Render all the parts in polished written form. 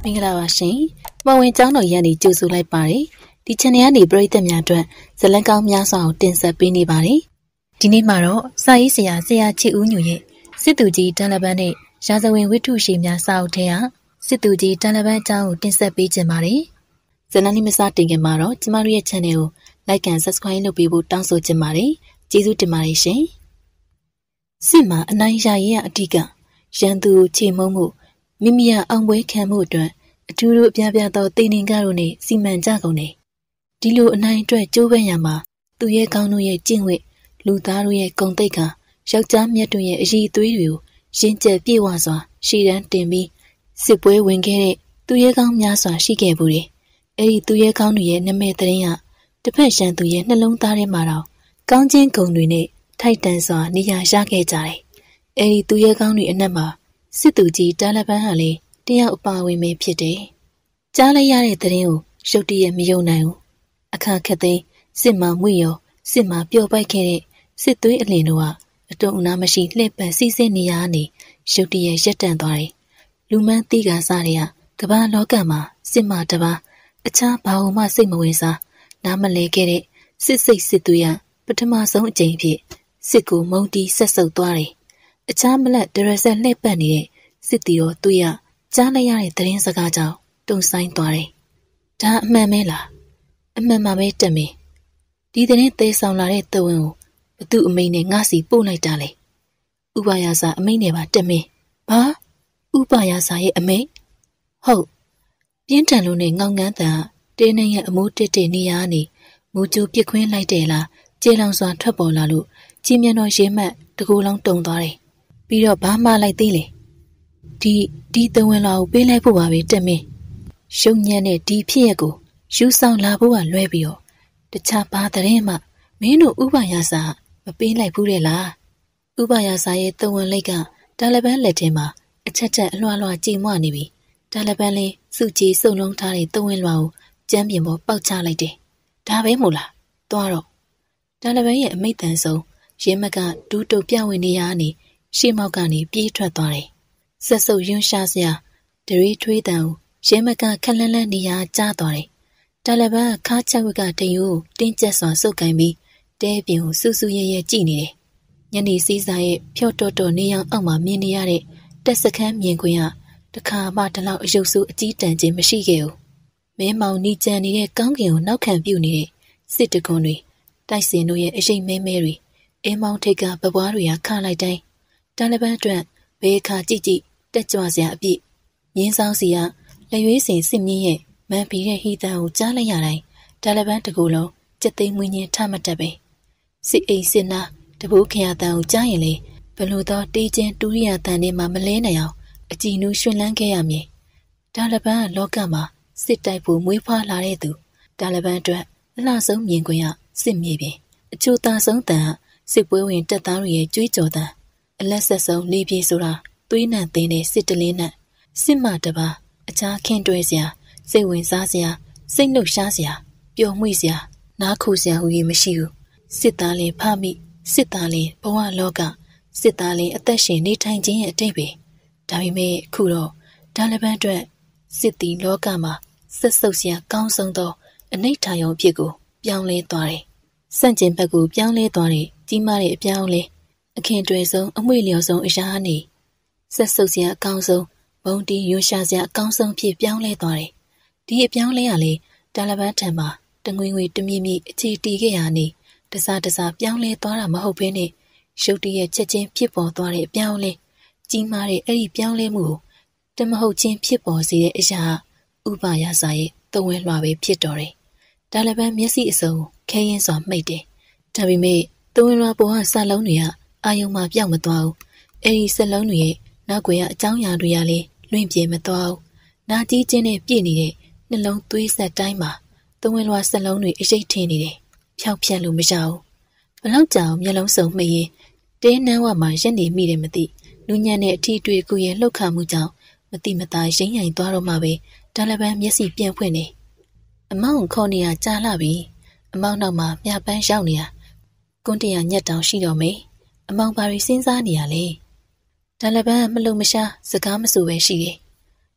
င်္ဂလာပါရှင်။မဝင်ကျောင်းတော်ရန်ဒီကြိုဆိုလိုက်ပါတယ်။ဒီ channel ကနေပရိသတ်များအတွက်ဇလံကောင်းများစွာကိုတင်ဆက်ပေးနေပါတယ်။ဒီနေ့မှာတော့စာရေးဆရာချစ်ဦးညိုရဲ့စစ်သူကြီးတန်လပန်းနဲ့ရာဇဝင်ဝိထုရှည်များစာအုပ်ထဲကစစ်သူကြီးတန်လပန်းအကြောင်းကိုတင်ဆက်ပေးခြင်းပါတယ်။ဇလံလေးမစတင်ခင်မှာတော့ကျမတို့ရဲ့ channel ကို like and subscribe လုပ်ပေးဖို့တောင်းဆိုချင်ပါတယ်။ကျေးဇူးတင်ပါတယ်ရှင်။စစ်မှာအနိုင်ရရေးအဓိကရန်သူကိုချေမှုန်းမှုမိမိရအောင်ပွဲခံမှုအတွက်အထူးအပြားပြားသောတိန်နေကားတို့နဲ့စီမံကြကုန်တယ်။ဒီလိုအနိုင်အတွက်ကြိုးပမ်းရမှာသူရဲ့ကောင်းတို့ရဲ့ကျင့်ဝတ်လူသားတို့ရဲ့ဂုဏ်သိက္ခာယောက်ျားမြတ်တို့ရဲ့အည်အသွေးတွေကိုရင့်ကျက်ပြေဝစွာရှေ့တန်းတင်ပြီးစစ်ပွဲဝင်ခဲ့တဲ့သူရဲ့ကောင်းများစွာရှိခဲ့ဘူးတယ်။အဲဒီသူရဲ့ကောင်းတွေရဲ့နာမည်သတင်းကတစ်ဖက်ရှန်သူရဲ့နှလုံးသားထဲမှာတော့ကောင်းခြင်းဂုဏ်တွေနဲ့ထိုက်တန်စွာနေရာရခဲ့ကြတယ်။အဲဒီသူရဲ့ကောင်းတွေအနက်မှာစစ်သူကြီးတာလပန်းဟာလေတယောက်အပါဝင်ပဲဖြစ်တယ်။ကြားလိုက်ရတဲ့သတင်းကိုရုတ်တရက်မယုံနိုင်ဘူး။အခါခက်သိမ်းစစ်မှမွေရောစစ်မှပျော်ပိုက်ခဲ့တဲ့စစ်သွေးအလင်တို့ကအတုံအနာမရှိလှည့်ပတ်စီးဆင်းနေရကနေရုတ်တရက်ရက်တန့်သွားတယ်။လူမန်းတိကစားတွေကကမ္ဘာလောကမှာစစ်မှတပါအခြားဘာမှစိတ်မဝင်စားနားမလဲခဲ့တဲ့စစ်သွေးရပထမဆုံးအကြိမ်ဖြစ်စစ်ကိုမုံတီဆက်ဆုပ်သွားတယ်။အခြားမလက်ဒရဆက်လှည့်ပတ်နေတဲ့စစ်တီရောသူရကြားလိုက်ရတဲ့သတင်းစကားကြောင့်တုန်ဆိုင်သွားတယ်။ဒါအမှန်ပဲလား။အမှန်မှပဲတက်မင်း။ဒီသတင်းသေးဆောင်လာတဲ့တဝင်းကိုဘသူအမိန်နဲ့ငါစီပို့လိုက်တာလေ။ဥပယာစာအမိန်နဲ့ပါတက်မင်း။ဘာဥပယာစာရဲ့အမိန်ဟုတ်ပြင်းထန်လို့နဲ့ငောင်ငန်းတန်တင်းနေရဲ့အမိုးတစ်နေရာကနေမူကျူပြစ်ခွင်းလိုက်တယ်လားကျေလောင်စွာထွက်ပေါ်လာလို့ကြီးမြတ်တော်ရေမှတ်တကူလုံးတုံသွားတယ်။ပြီးတော့ဘာမှလိုက်သေးလေ။ဒီတဝင်းလာကိုပေးလိုက်ဖို့ပါပဲတက်မင်းရှုံညံ့တဲ့ဒီဖြစ်ရက်ကိုယူဆောင်လာဖို့ကလွဲပြီးတော့တခြားဘာသတင်းမှမင်းတို့ဥပယာစာမပေးလိုက်ဘူးတဲ့လားဥပယာစာရဲ့တဝင်းလိုက်ကတာလပန်းလက်ထဲမှာအချက်ချက်အလွှားလွှားကြည်မွနေပြီတာလပန်းလေးစုကြည်စုံလုံးထားတဲ့တဝင်းလွှာကိုကျမ်းပြင်ပေါ်ပေါက်ချလိုက်တယ်ဒါပဲမို့လားသွားတော့တာလပန်းရဲ့အမိတ်တန်ဆုံးရဲမကဒူးတုပ်ပြဝင်နေရကနေရှေ့မောက်ကနေပြေးထွက်သွားတယ်ဆက်ဆုပ်ယွန်းရှာစရာဒရီထွေးတန်ကိုရဲမကခက်လန်းလန်းနေရကြားသွားတယ်တာလပန်းခါချက်ဝက်ကတယူတင်းကျပ်စွာစုပ်ကင်ပြီးတဲပြင်ကိုစူးစူးရဲရဲကြည့်နေတယ်ညနေစည်းစာရဲ့ဖြော့တော်နေအောင်အောက်မှာမြင်နေရတဲ့တက်စခန်းမြင်ခွင့်ကတခါမှတလောက်အယုတ်ဆိုးအကြီးတန်းခြင်းမရှိခဲ့ဘူးမဲမောင်နီကြံနေတဲ့ကောင်းကင်ကိုနောက်ခံပြုတ်နေတဲ့စစ်တကွန်တွေတိုက်စင်တို့ရဲ့အရှိန်မဲမဲတွေအင်းမောင်ထိတ်ကပပွားတွေကခါလိုက်တိုင်းတာလပန်းအတွက်ဘေးခါကြည့်တက်ကြွစရာအပြည့်မြင်းဆောင်စီကလက်ရွေးစင်စစ်မြင်းရဲ့မန်ပီတဲ့ဟီတန်ကိုကြားလိုက်ရတိုင်းတာလပန်းတကူလုံးကြက်သိမ်းမွေးညင်းထမတက်ပဲစစ်အိမ်စစ်နာတဘိုးခရတန်ကိုကြားရင်လေဘလို့တော့တေးချင်းတူရိယာတန်ထဲမှာမလဲနိုင်အောင်အကြည်နူးရွှင်လန်းခဲ့ရမည်တာလပန်းကလောကမှာစစ်တိုက်ဖို့မွေးဖွားလာတဲ့သူတာလပန်းအတွက်အလှဆုံးမြင်ကွင်းရစစ်မြေပြင်အချို့သားဆုံးတန်ကစစ်ပွဲဝင်တပ်သားတွေရဲ့ကြွေးကြော်တန်အလက်ဆက်ဆုံးနေပြေဆိုတာသွေးနံသိန်းတဲ့စစ်တလင်းနဲ့စစ်မှတပါအခြားခင်းတွဲစရာစိတ်ဝင်စားစရာစိတ်နှုတ်ရှားစရာပျော်မွေ့စရာနားခိုစရာဟူ၍မရှိဘူးစစ်သားလင်ဖမိစစ်သားလင်ဘဝလောကစစ်သားလင်အသက်ရှင်နေထိုင်ခြင်းရဲ့အတိတ်ပဲဒါပေမဲ့အခုတော့ဒါလပန်းအတွက်စစ်တီလောကမှာဆက်ဆုပ်စရာကောင်းဆုံးသောအနိဋ္ဌာယုံအဖြစ်ကိုပြောင်းလဲသွားတယ်စန့်ကျင်ဘက်ကိုပြောင်းလဲသွားတဲ့ကြီးမားတဲ့အပြောင်းလဲအခင်းတွယ်ဆုံးအမွေလျော်ဆုံးအရာနေဆက်ဆုပ်စရာအကောင်းဆုံးဘုံတီရွှရှာစရာအကောင်းဆုံးဖြစ်ပြောင်းလဲသွားတယ်ဒီအပြောင်းလဲရလေတာလပန်းထံမှာတငွေငွေတမြင့်မြင့်အခြေတည်ခဲ့ရနေတစားပြောင်းလဲသွားတာမဟုတ်ဘဲနဲ့ရုတ်တရက်ချက်ချင်းဖြစ်ပေါ်သွားတဲ့အပြောင်းလဲကြီးမားတဲ့အဲ့ဒီပြောင်းလဲမှုကိုတမဟုတ်ချင်းဖြစ်ပေါ်စေတဲ့အရာဥပယာစာရဲ့တဝင်းလွှာပဲဖြစ်တော်တယ်တာလပန်းမျက်စိအစုံခဲရင်စွာမှိတ်တယ်ဒါပေမဲ့တဝင်းလွှာပေါ်ကစလုံးတွေကအာယုံမှာပြောက်မသွားဘူးအဲ့ဒီစလုံးတွေရဲ့နောက်ွယ်ကအကြောင်းအရာတွေကလည်းလွင့်ပြေမသွားဘူးနာကြီးချင်းနဲ့ပြည့်နေတဲ့နှလုံးသွေးဆက်တိုင်းမှာတဝင်းလွှာစလုံးတွေအရိပ်ထင်းနေတယ်ဖြောက်ဖြက်လို့မရဘူးဘလောက်ကြောင်မျက်လုံးစုံမှိတ်ရင်တဲနန်းဝမှာရက်နေမိတယ်မသိလူညံ့တဲ့အထီးတွေ့ကိုရဲ့လှုပ်ခါမှုကြောင့်မတိမသားရိမ့်ရိုင်သွားတော့မှပဲတာလပန်းမျက်စိပြန်ဖွင့်နေအမောင်ခေါ်နေရကြာလာပြီအမောင်နောက်မှာမြပန်းရောက်နေရကွန်းတရာညက်တောင်ရှိတော့မေအမောင်ဘာတွေစဉ်းစားနေရလဲတာလပန်းမလုံမရှားစကားမဆိုပဲရှိတယ်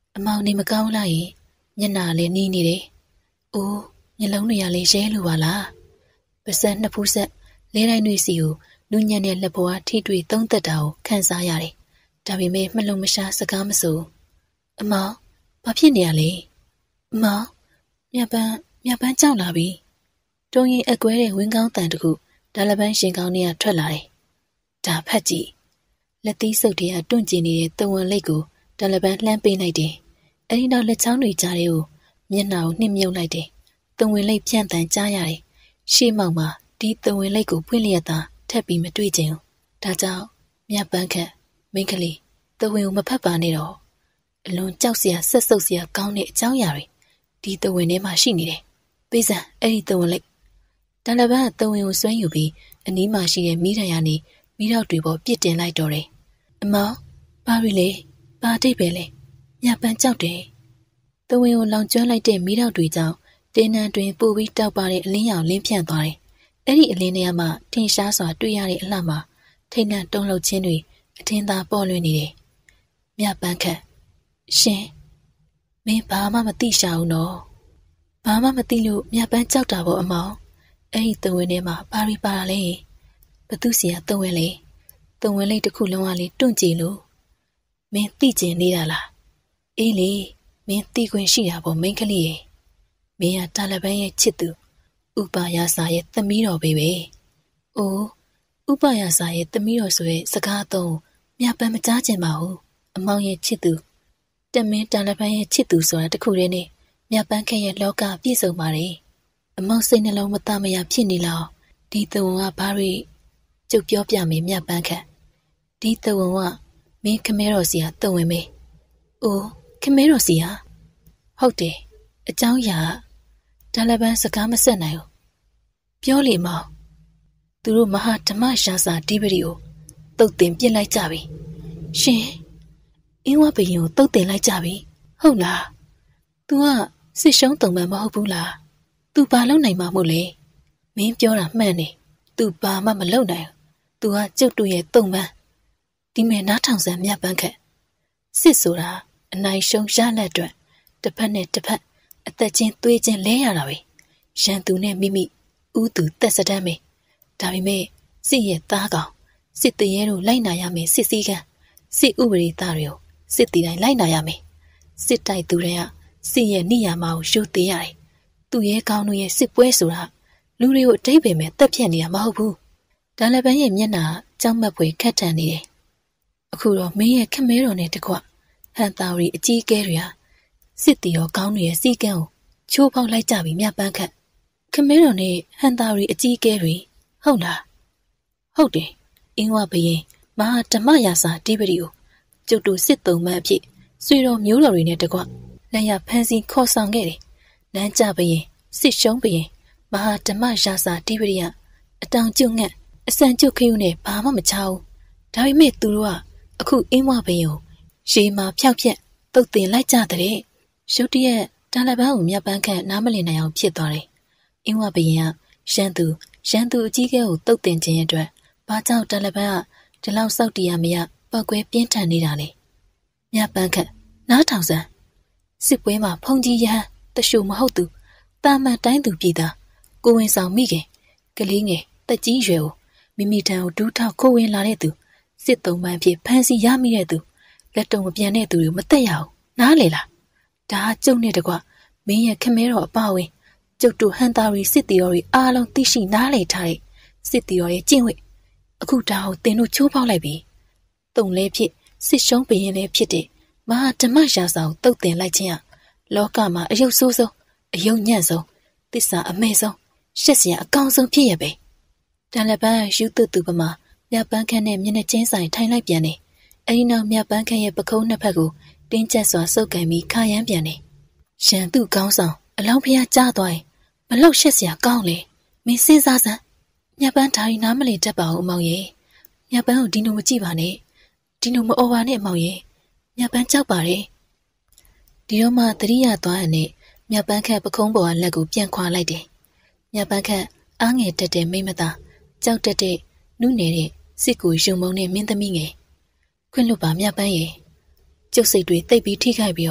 အမောင်နေမကောင်းလားယင်မျက်နှာလည်းနီးနေတယ်။အိုးမျက်လုံးတွေကလည်းရဲလိုပါလား။ပါးစပ်နှစ်ဖူးဆက်လဲတိုင်းတွေစီကိုနူးညံ့တဲ့လက်ပွားထိတွေ့သုံးသက်တာကိုခံစားရတယ်။ဒါပေမဲ့မလုံမရှားစကားမဆို။အမောင်ဘာဖြစ်နေရလဲ။အမောင်မြပန်းကြောက်လာပြီ။တုံးရင်အကွဲတဲ့ဝင်းကောင်းတန်တခုဒါလပန်းရှင်ကောင်းတွေကထွက်လာတယ်။ဒါဖတ်ကြည့်။လက်သီးစုပ်တွေကတွန့်ကျင်နေတဲ့တဝန်လိတ်ကိုဒါလပန်းလှမ်းပေးလိုက်တယ်။အဲဒီနောက်လက်ချောင်းတွေကြားတွေကိုမျက်နှာကိုနှိမ့်မြုပ်လိုက်တယ်။တဝန်လိတ်ဖြန့်တန်ကြားရတယ်။ရှေ့မောက်မှာဒီတဝန်လိတ်ကိုဖွင့်လျက်သာထပ်ပြီးမတွေ့ချင်ဘူး။ဒါကြောင့်မြပန်းခန့်မိန်းကလေးတဝန်ကိုမဖတ်ပါနဲ့တော့။အလွန်ကြောက်စရာဆက်ဆုပ်စရာကောင်းတဲ့အကြောင်းအရာတွေဒီတဝန်ထဲမှာရှိနေတယ်။ပေးစံအဲ့ဒီတဝန်လိတ်ဒါလပန်းကတဝန်ကိုဆွဲယူပြီးအနီးမှာရှိတဲ့မိထံရနေမိတော့တွေပေါ်ပြစ်တင်လိုက်တော့တယ်။အမောင်ဘာရီလေဘာတိတ်ပဲလေမြပန်းကြောက်တယ်။တဝန်ကိုလောင်ကျွမ်းလိုက်တဲ့မိတော့တွေကြောင့်တင်းနန်းတွင်ပိုပြီးတောက်ပါတဲ့အလင်းရောင်လင်းဖြန့်သွားတယ်။အဲ့ဒီအလင်းထဲမှာထင်ရှားစွာတွေ့ရတဲ့အလှမှာထိတ်လန့်တုန်လှုပ်ခြင်းတွေအထင်သာပေါ်လွင်နေတယ်။မြပန်းခန့်ရှင်မင်းဘာမှမသိရှာဘူးနော်။ဘာမှမသိလို့မြပန်းကြောက်တာပေါ့အမောင်။အဲ့ဒီတဝန်ထဲမှာဘာရီပါလဲ။ဘသူစီကတဝန်လေ။တဝန်လေးတစ်ခုလုံးကလေတွန့်ကြည့်လို့မင်းသိကျင်နေတာလား။အေးလေမင်းသိခွင့်ရှိတာပေါ့မိန်းကလေးရဲ့။မင်းကတာလပန်းရဲ့ချစ်သူဥပယာစာရဲ့သမီးတော်ပဲ။အိုးဥပယာစာရဲ့သမီးတော်ဆိုတဲ့စကားသုံးမြပန်းမကြားချင်ပါဘူး။အမောင်ရဲ့ချစ်သူတမင်းတာလပန်းရဲ့ချစ်သူဆိုတာတခုတည်းနဲ့မြပန်းခက်ရဲ့လောကပြည့်စုံပါတယ်။အမောင်စိတ်နှလုံးမသားမရဖြစ်နေလောက်ဒီတဝန်ကဘာတွေကျုပ်ပြောပြမယ်မြပန်းခက်ဒီတဝန်ကမင်းခမဲတော်စီကတဝန်မေ။အိုးခမဲတော်စီကဟုတ်တယ်အเจ้าရာဒါလပန်းစကားမဆက်နိုင်ဘူးပြောလေမောင်သူတို့မဟာဓမ္မရှာစာဒီပရီကိုတုတ်တင်ပြစ်လိုက်ကြပြီရှင်အင်းဝဘရင်ကိုတုတ်တင်လိုက်ကြပြီဟုတ်လား तू ကစစ်ရှုံးတုံမှန်မဟုတ်ဘူးလား तू ဘာလုပ်နိုင်မှာမို့လဲမင်းပြောတာမှန်တယ် तू ဘာမှမလုပ်နိုင်ဘူး तू ကကျုပ်တို့ရဲ့တုံမှန်ဒီမဲ့နားထောင်စမ်းမြတ်ပန်းခက်စစ်ဆိုတာအနိုင်ရှုံးရလက်အတွက်တစ်ဖက်နဲ့တစ်ဖက်အသက်ချင်းသွေးချင်းလဲရတာပဲရန်သူနဲ့မိမိဥသူတက်စတမ်းပဲဒါပေမဲ့စစ်ရဲ့သားကောင်စစ်တရေတို့လိုက်နာရမယ်စစ်စည်းကမ်းစစ်ဥပဒေသားတွေကိုစစ်တီတိုင်းလိုက်နာရမယ်စစ်တိုက်သူတွေကစစ်ရဲ့နေရာမှာကိုရှုသေးရတယ်သူရဲ့ကောင်းတို့ရဲ့စစ်ပွဲဆိုတာလူတွေကိုအတိတ်ပဲမဲ့တက်ဖြတ်နေတာမဟုတ်ဘူးဒါလည်းပန်းရဲ့မျက်နှာကြောက်မက်ဖွယ်ခက်ထန်နေတယ်အခုတော့မင်းရဲ့ခမဲတော်နဲ့တကွဟန်တာရီအကြီးကဲတွေဟာစစ်တီရောကောင်းတွေရဲ့စီကံကိုချိုးဖောက်လိုက်ကြပြီမြတ်ပန်းခက်ခမဲတော်နဲ့ဟန်တာရီအကြီးကဲတွေဟုတ်လားဟုတ်တယ်အင်းဝဘရင်မဟာဓမ္မရာစာတိပတိကိုကျုပ်တို့စစ်သုံးမှအဖြစ်ဆွေတော်မျိုးတော်တွေနဲ့တကွလက်ရဖန်စီခေါ်ဆောင်ခဲ့တယ်နန်းကြဘရင်စစ်ရှုံးဘရင်မဟာဓမ္မရာစာတိပတိကအတောင်ကျုံငတ်အစံကျုပ်ခရုနဲ့ဘာမှမချဘူးဒါပေမဲ့သူတို့ကအခုအင်းဝဘရင်ကိုရေမာဖျောက်ဖျက်တုတ်တင်လိုက်ကြတဲ့ရုတ်တရက်တာလပန်းကိုမြတ်ပန်းခန့်နားမလည်နိုင်အောင်ဖြစ်သွားတယ်အင်းဝဘရင်ကရန်သူအကြီးကဲကိုတုတ်တင်ခြင်းအတွက်ဘာကြောင့်တာလပန်းကဒီလောက်စောက်တီးရမရပောက်ကွဲပြင်းထန်နေတာလဲမြတ်ပန်းခန့်နားထောင်စမ်းစစ်ပွဲမှာဖုန်ကြီးရဟန်းတရှုမဟုတ်သူတာမန်တိုင်းသူပြည်သားကိုဝင်ဆောင်မိခင်ကလေးငယ်တက်ကြီးရွယ်ကိုမိမိတန်းကိုဒူးထောက်ခိုးဝင်လာတဲ့သူစစ်သုံးပန်းဖြစ်ဖမ်းဆီးရမိတဲ့သူလက်တုံမပြန်တဲ့သူတွေမတက်ရအောင်နားလေလားဒါကျုပ်နဲ့တကွမင်းရဲ့ခမဲတော်အပဝင်ကျုပ်တို့ဟန်တာရီစစ်တီတော်တွေအားလုံးသိရှိနားလေထားတဲ့စစ်တီတော်ရဲ့ကျင့်ဝတ်အခုဒါကိုသင်တို့ချိုးဖောက်လိုက်ပြီတုံလဲဖြစ်စစ်ရှုံးပရင်လည်းဖြစ်တဲ့မဟာဓမ္မရာစာကိုတုတ်တင်လိုက်ခြင်းကလောကမှာအယုတ်ဆိုးဆုံးအယုတ်ညံ့ဆုံးသစ္စာအမဲ့ဆုံးရှက်စရာအကောင်းဆုံးဖြစ်ရပဲတန်လက်ပန်းယူသွသူပမာမြတ်ပန်းခန့်နဲ့မျက်နှာချင်းဆိုင်ထိုင်လိုက်ပြန်တယ်အဲဒီနောက်မြတ်ပန်းခန့်ရဲ့ပခုံးနှစ်ဖက်ကိုတင်းကျပ်စွာစုပ်ကန်ပြီးခါရမ်းပြန်တယ်ရန်သူကောင်းဆောင်အလောင်းဖျားကြားသွားရင်ဘလောက်ရှက်စရာကောင်းလေမင်းစဉ်းစားစမ်းမြတ်ပန်းဓာရီနားမလည်တတ်ပါဘူးအမောင်ရဲ့မြတ်ပန်းကိုဒီလိုမကြည့်ပါနဲ့ဒီလိုမအော်ပါနဲ့အမောင်ရဲ့မြတ်ပန်းကြောက်ပါတယ်ဒီတော့မှသတိရသွားရနဲ့မြတ်ပန်းခန့်ပခုံးပေါ်ကလက်ကိုပြန်ခွာလိုက်တယ်မြတ်ပန်းခန့်အားငယ်တက်တဲ့မိမသားကြောက်တက်တဲ့နုနယ်တဲ့စစ်ကိုယုံမုံတဲ့မင်းသမီးငယ်ခွင့်လွတ်ပါမြတ်ပန်းရဲ့ကျုပ်စိတ်တွေတိတ်ပြီးထိခိုက်ပြီးတော့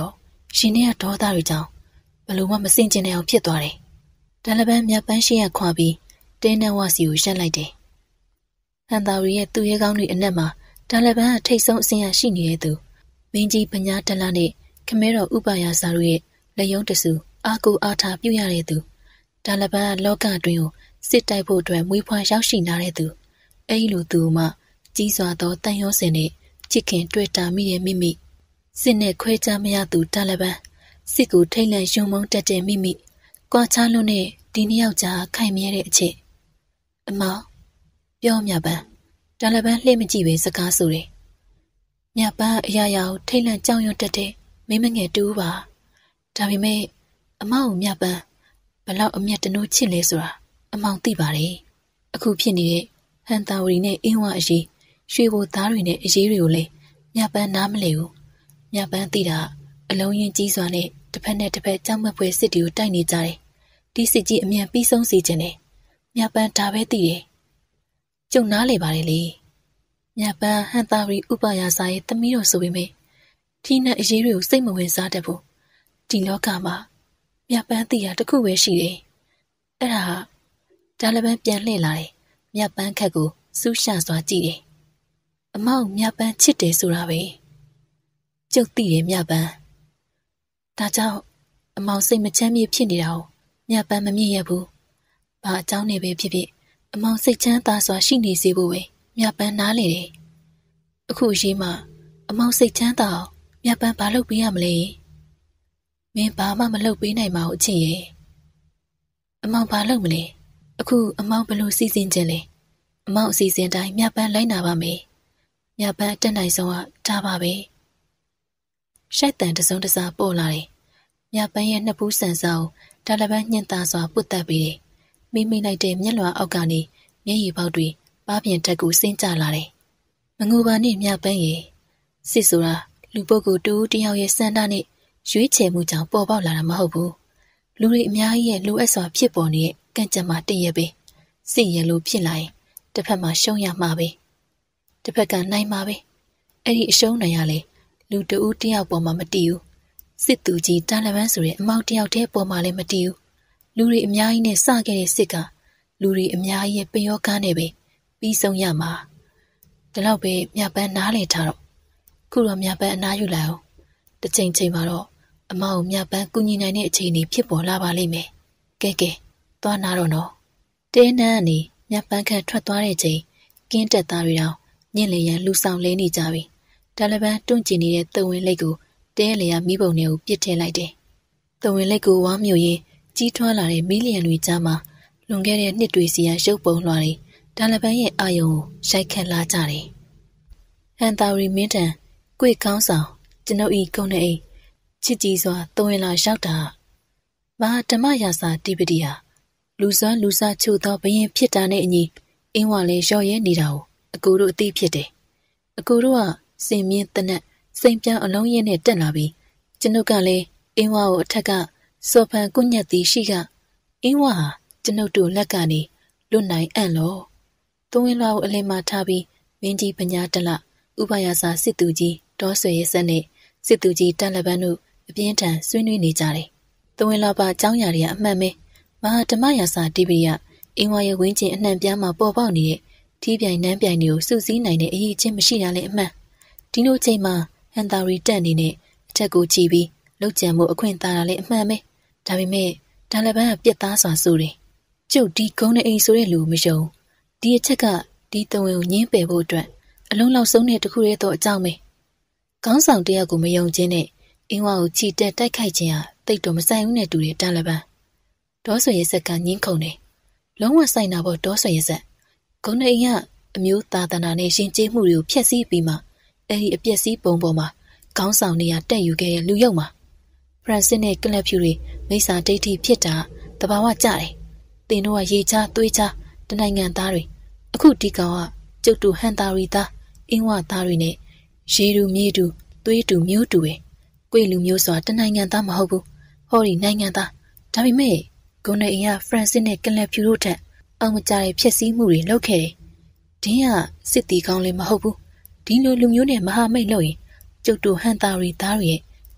ရှင်နေရဒေါသတွေကြောင့်ဘလို့မှမစင်ကျင်တဲ့အောင်ဖြစ်သွားတယ်။တလပန်းမြတ်ပန်းရှင်းရခွာပြီးတင်းနဝစီကိုရှက်လိုက်တယ်။ဟန်တာရီရဲ့သူ့ရဲကောင်းတွေအနက်မှာတလပန်းအထိတ်ဆုံးအစင်ရရှိနေတဲ့သူမင်းကြီးပညာတလနဲ့ခမဲတော်ဥပယာစာတို့ရဲ့လက်ယုံတဆူအာကိုအားထားပြုရတဲ့သူတလပန်းလောကအတွင်းကိုစစ်တိုက်ဖို့အတွက်မွေးဖွားရောက်ရှိလာတဲ့သူအဲဒီလိုသူမှကြီးစွာသောတန်ရောစင်နဲ့ချစ်ခင်တွေ့တာမိတဲ့မိမိစစ်နဲ့ခွဲခြားမရသူတလပန်းစစ်ကိုထိတ်လန့်ယုံမုန်းတတ်တဲ့မိမိကွာခြားလွန်းတဲ့ဒီနှစ်ယောက်ကြားခိုင်မြဲတဲ့အချက်အမောင်ပြောမြပန်းတလပန်းလှည့်မကြည့်ပဲစကားဆိုတယ်မြပန်းအရာရာကိုထိတ်လန့်ကြောက်ရွံ့တတ်တဲ့မိမငယ်တူပါဒါပေမဲ့အမောင်ကိုမြပန်းဘလောက်အမျက်တနိုးချစ်လဲဆိုတာအမောင်သိပါတယ်အခုဖြစ်နေတဲ့ဟန်တာဝရီနဲ့အင်းဝအရေးရွှေဘိုသားတွေနဲ့အရေးတွေကိုလည်းမြပန်းနားမလဲဘူးမြပန်းသိတာအလုံးရင်ကြီးစွာနဲ့တစ်ဖက်နဲ့တစ်ဖက်ကြောက်မက်ဖွယ်စစ်တီကိုတိုက်နေကြတယ်ဒီစစ်ကြီးအမြန်ပြီးဆုံးစေခြင်းနဲ့မြပန်းဒါပဲသိတယ်ကျုံနားလေပါတယ်လေမြပန်းဟန်တာဝရီဥပယာစာရဲ့သမီးတော်ဆိုပေမဲ့ဒီနဲ့အရေးတွေကိုစိတ်မဝင်စားတတ်ဘူးဒီလောကမှာမြပန်းသိတာတစ်ခုပဲရှိတယ်အဲ့ဒါဒါလည်းပဲပြန်လှည့်လာတယ်မြပန်းခက်ကိုစူးရှစွာကြည့်တယ်အမောက်မြပန်းချစ်တယ်ဆိုတာပဲကျုပ်သိတယ်မြပန်းဒါကြောင့်အမောင်စိတ်မချမ်းမြေဖြစ်နေတာကိုမြပန်းမမြင်ရဘူးဘာအကြောင်းနဲ့ပဲဖြစ်ဖြစ်အမောင်စိတ်ချမ်းသာစွာရှိနေစေဖို့ပဲမြပန်းနားလေတယ်အခုရေးမှအမောင်စိတ်ချမ်းသာအောင်မြပန်းဘာလုပ်ပေးရမလဲမင်းဘာမှမလုပ်ပေးနိုင်ပါဘူးအချစ်ရဲ့အမောင်ဘာလုပ်မလဲအခုအမောင်ဘလို့စီစဉ်ခြင်းလဲအမောင်အစီအစဉ်တိုင်းမြပန်းလိုက်နာပါမယ်မြပန်းတက်နိုင်ဆုံးကဒါပါပဲရှိုက်တန်တစုံတစားပေါ်လာတယ်မြပန်းရဲ့နှစ်ဖူးဆန်ဆောင်ဒါလပန်းညှင်သာစွာပုတ်တက်ပြီးတယ်မိမိလိုက်တဲ့မျက်လွှာအောက်ကနေမျက်ရည်ပေါက်တွေပါးပြင်တက်ကိုဆင်းကျလာတယ်မငိုပါနဲ့မြပန်းရဲ့စစ်ဆိုတာလူပုဂ္ဂိုလ်တူတယောက်ရဲ့စန္ဒနဲ့ရွေးချယ်မှုကြောင့်ပေါ်ပေါက်လာတာမဟုတ်ဘူးလူတွေအများကြီးရဲ့လိုအပ်စွာဖြစ်ပေါ်နေတဲ့ကံကြမ္မာတည့်ရပဲစစ်ရလို့ဖြစ်လာရင်တစ်ဖက်မှာရှုံးရမှာပဲတစ်ဖက်ကနိုင်မှာပဲအဲ့ဒီအရှုံးနိုင်ရလေလူတဦးတယောက်ပေါ်မှာမတည်ဘူးစစ်သူကြီးတာလပန်းဆိုတဲ့အမောက်တယောက်တည်းပေါ်မှာလည်းမတည်ဘူးလူတွေအများကြီးနဲ့စခဲ့တဲ့စစ်ကလူတွေအများကြီးရဲ့ပယောကားနဲ့ပဲပြီးဆုံးရမှာဒီလောက်ပဲမြပန်းနားလေထားတော့ခုတော့မြပန်းအနားယူလိုက်အောင်တစ်ချိန်ချိန်မှာတော့အမောက်မြပန်းကူညီနိုင်တဲ့အခြေအနေဖြစ်ပေါ်လာပါလိမ့်မယ်ကဲသွားနာတော့နော်တဲနန်းကနေမြပန်းခန့်ထွက်သွားတဲ့ချိန်ကင်းတက်သားတွေတောင်ညင်လေရန်လူဆောင်လဲနေကြပြီတာလပန်းတွန့်ကျင်နေတဲ့သဝင်လိတ်ကိုတဲလေရမိဘုံတွေကိုပြစ်ထည့်လိုက်တယ်သဝင်လိတ်ကိုဝါမျိုးရင်ကြီးထွားလာတဲ့မီလီယံတွေကြားမှာလွန်ခဲ့တဲ့နှစ်တွေစီရရုပ်ပုံလွှာတွေတာလပန်းရဲ့အာယုံကိုရိုက်ခတ်လာကြတယ်ဟန်တာရီမင်းထံကွေကောင်းဆောင်ကျွန်ုပ်ဤကုန်းနေချစ်ကြည်စွာသဝင်လာရောက်တာမဟာဓမ္မရာစာတိပတိဟာလူစွမ်းလူစားချို့သောဘရင်ဖြစ်တာနဲ့အညီအင်းဝါလေးရော့ရဲနေတာကိုအကူတို့အသိဖြစ်တယ်အကူတို့ကစင်မြင့်တနက်စိန်ပြောင်းအလုံးရင်းနဲ့တက်လာပြီးကျွန်ုပ်ကလည်းအင်းဝါကိုအထက်ကစော်ဖန်ကုညက်သည်ရှိကအင်းဝါဟာကျွန်ုပ်တို့လက်ကနေလွတ်နိုင်အံ့လို့သဝင်လာကိုအလင်းမထားပြီးမင်းကြီးပညာတလဥပယာစာစစ်သူကြီးဒေါ်ဆွေရဲ့ဆက်နဲ့စစ်သူကြီးတန်လပန်းတို့အပြင်းထန်ဆွေးနွေးနေကြတယ်သဝင်လာပါအကြောင်းအရာတွေကအမှန်ပဲမဟာဓမ္မရာစာတိပရိယအင်းဝါရဲ့ဝင်းကျင်အနှံ့ပြားမှာပေါ်ပေါက်နေတဲ့ထီးပြိုင်နှမ်းပြိုင်တွေကိုစုစည်းနိုင်တဲ့အရေးချင်းမရှိတာလည်းအမှန်ဒီလိုချိန်မှာဟန်တာရီတက်အနေနဲ့အထက်ကိုကြည့်ပြီးလှုပ်ကြံမှုအခွင့်သာတာလည်းအမှန်ပဲဒါပေမဲ့ဒါလည်းပန်းကပြက်သားစွာဆိုတယ်ကျုပ်ဒီကုန်းနေအိမ်ဆိုတဲ့လူမယုံဒီအချက်ကဒီတဝင်ကိုညင်းပယ်ဖို့အတွက်အလုံးလောက်ဆုံးတဲ့တခုတည်းသောအကြောင်းပဲခေါင်းဆောင်တယောက်ကိုမယုံခြင်းနဲ့အင်းဝါကိုချီတက်တိုက်ခိုက်ခြင်းဟာတိတ်တော့မဆိုင်ဘူးနဲ့တူတယ်ဒါလည်းပန်းဒေါ်ဆွေရဲ့ဆက်ကညင်းခုန်တယ်လုံးဝဆိုင်တာပေါ့ဒေါ်ဆွေရဲ့ဆက်ကုန်းနေအိမ်ကအမျိုးသားတနာနဲ့ရှင်ကျေးမှုတွေကိုဖျက်ဆီးပြီးမှအဲ့ဒီအပြက်စီးပုံပေါ်မှာခေါင်းဆောင်နေရတက်ယူခဲ့တဲ့လူယုံမှာဖရန်စစ်နဲ့ကလပ်ဖြူတွေမိစ္ဆာဒိဋ္ဌိဖြစ်တာတဘာဝကြတယ်တင်တို့ကရေချသွေးချတနိုင်ငံသားတွေအခုဒီကောင်ကကျုပ်တို့ဟန်တာရီသားအင်းဝသားတွေနဲ့ရေတူမြေတူသွေးတူမျိုးတူပဲကွေလူမျိုးစွာတနိုင်ငံသားမဟုတ်ဘူးဟောဒီနိုင်ငံသားဒါပေမဲ့ဂုံနေအိမ်ကဖရန်စစ်နဲ့ကလပ်ဖြူတို့ထက်အောင်မကြတဲ့ဖျက်ဆီးမှုတွေလုပ်ခဲ့တယ်ဒင်းကစစ်တီကောင်းလည်းမဟုတ်ဘူးဒီလိုလူမျိုးနဲ့မဟာမိတ်လို့ရင်ကျုပ်တို့ဟန်တာရီသားတွေရဲ့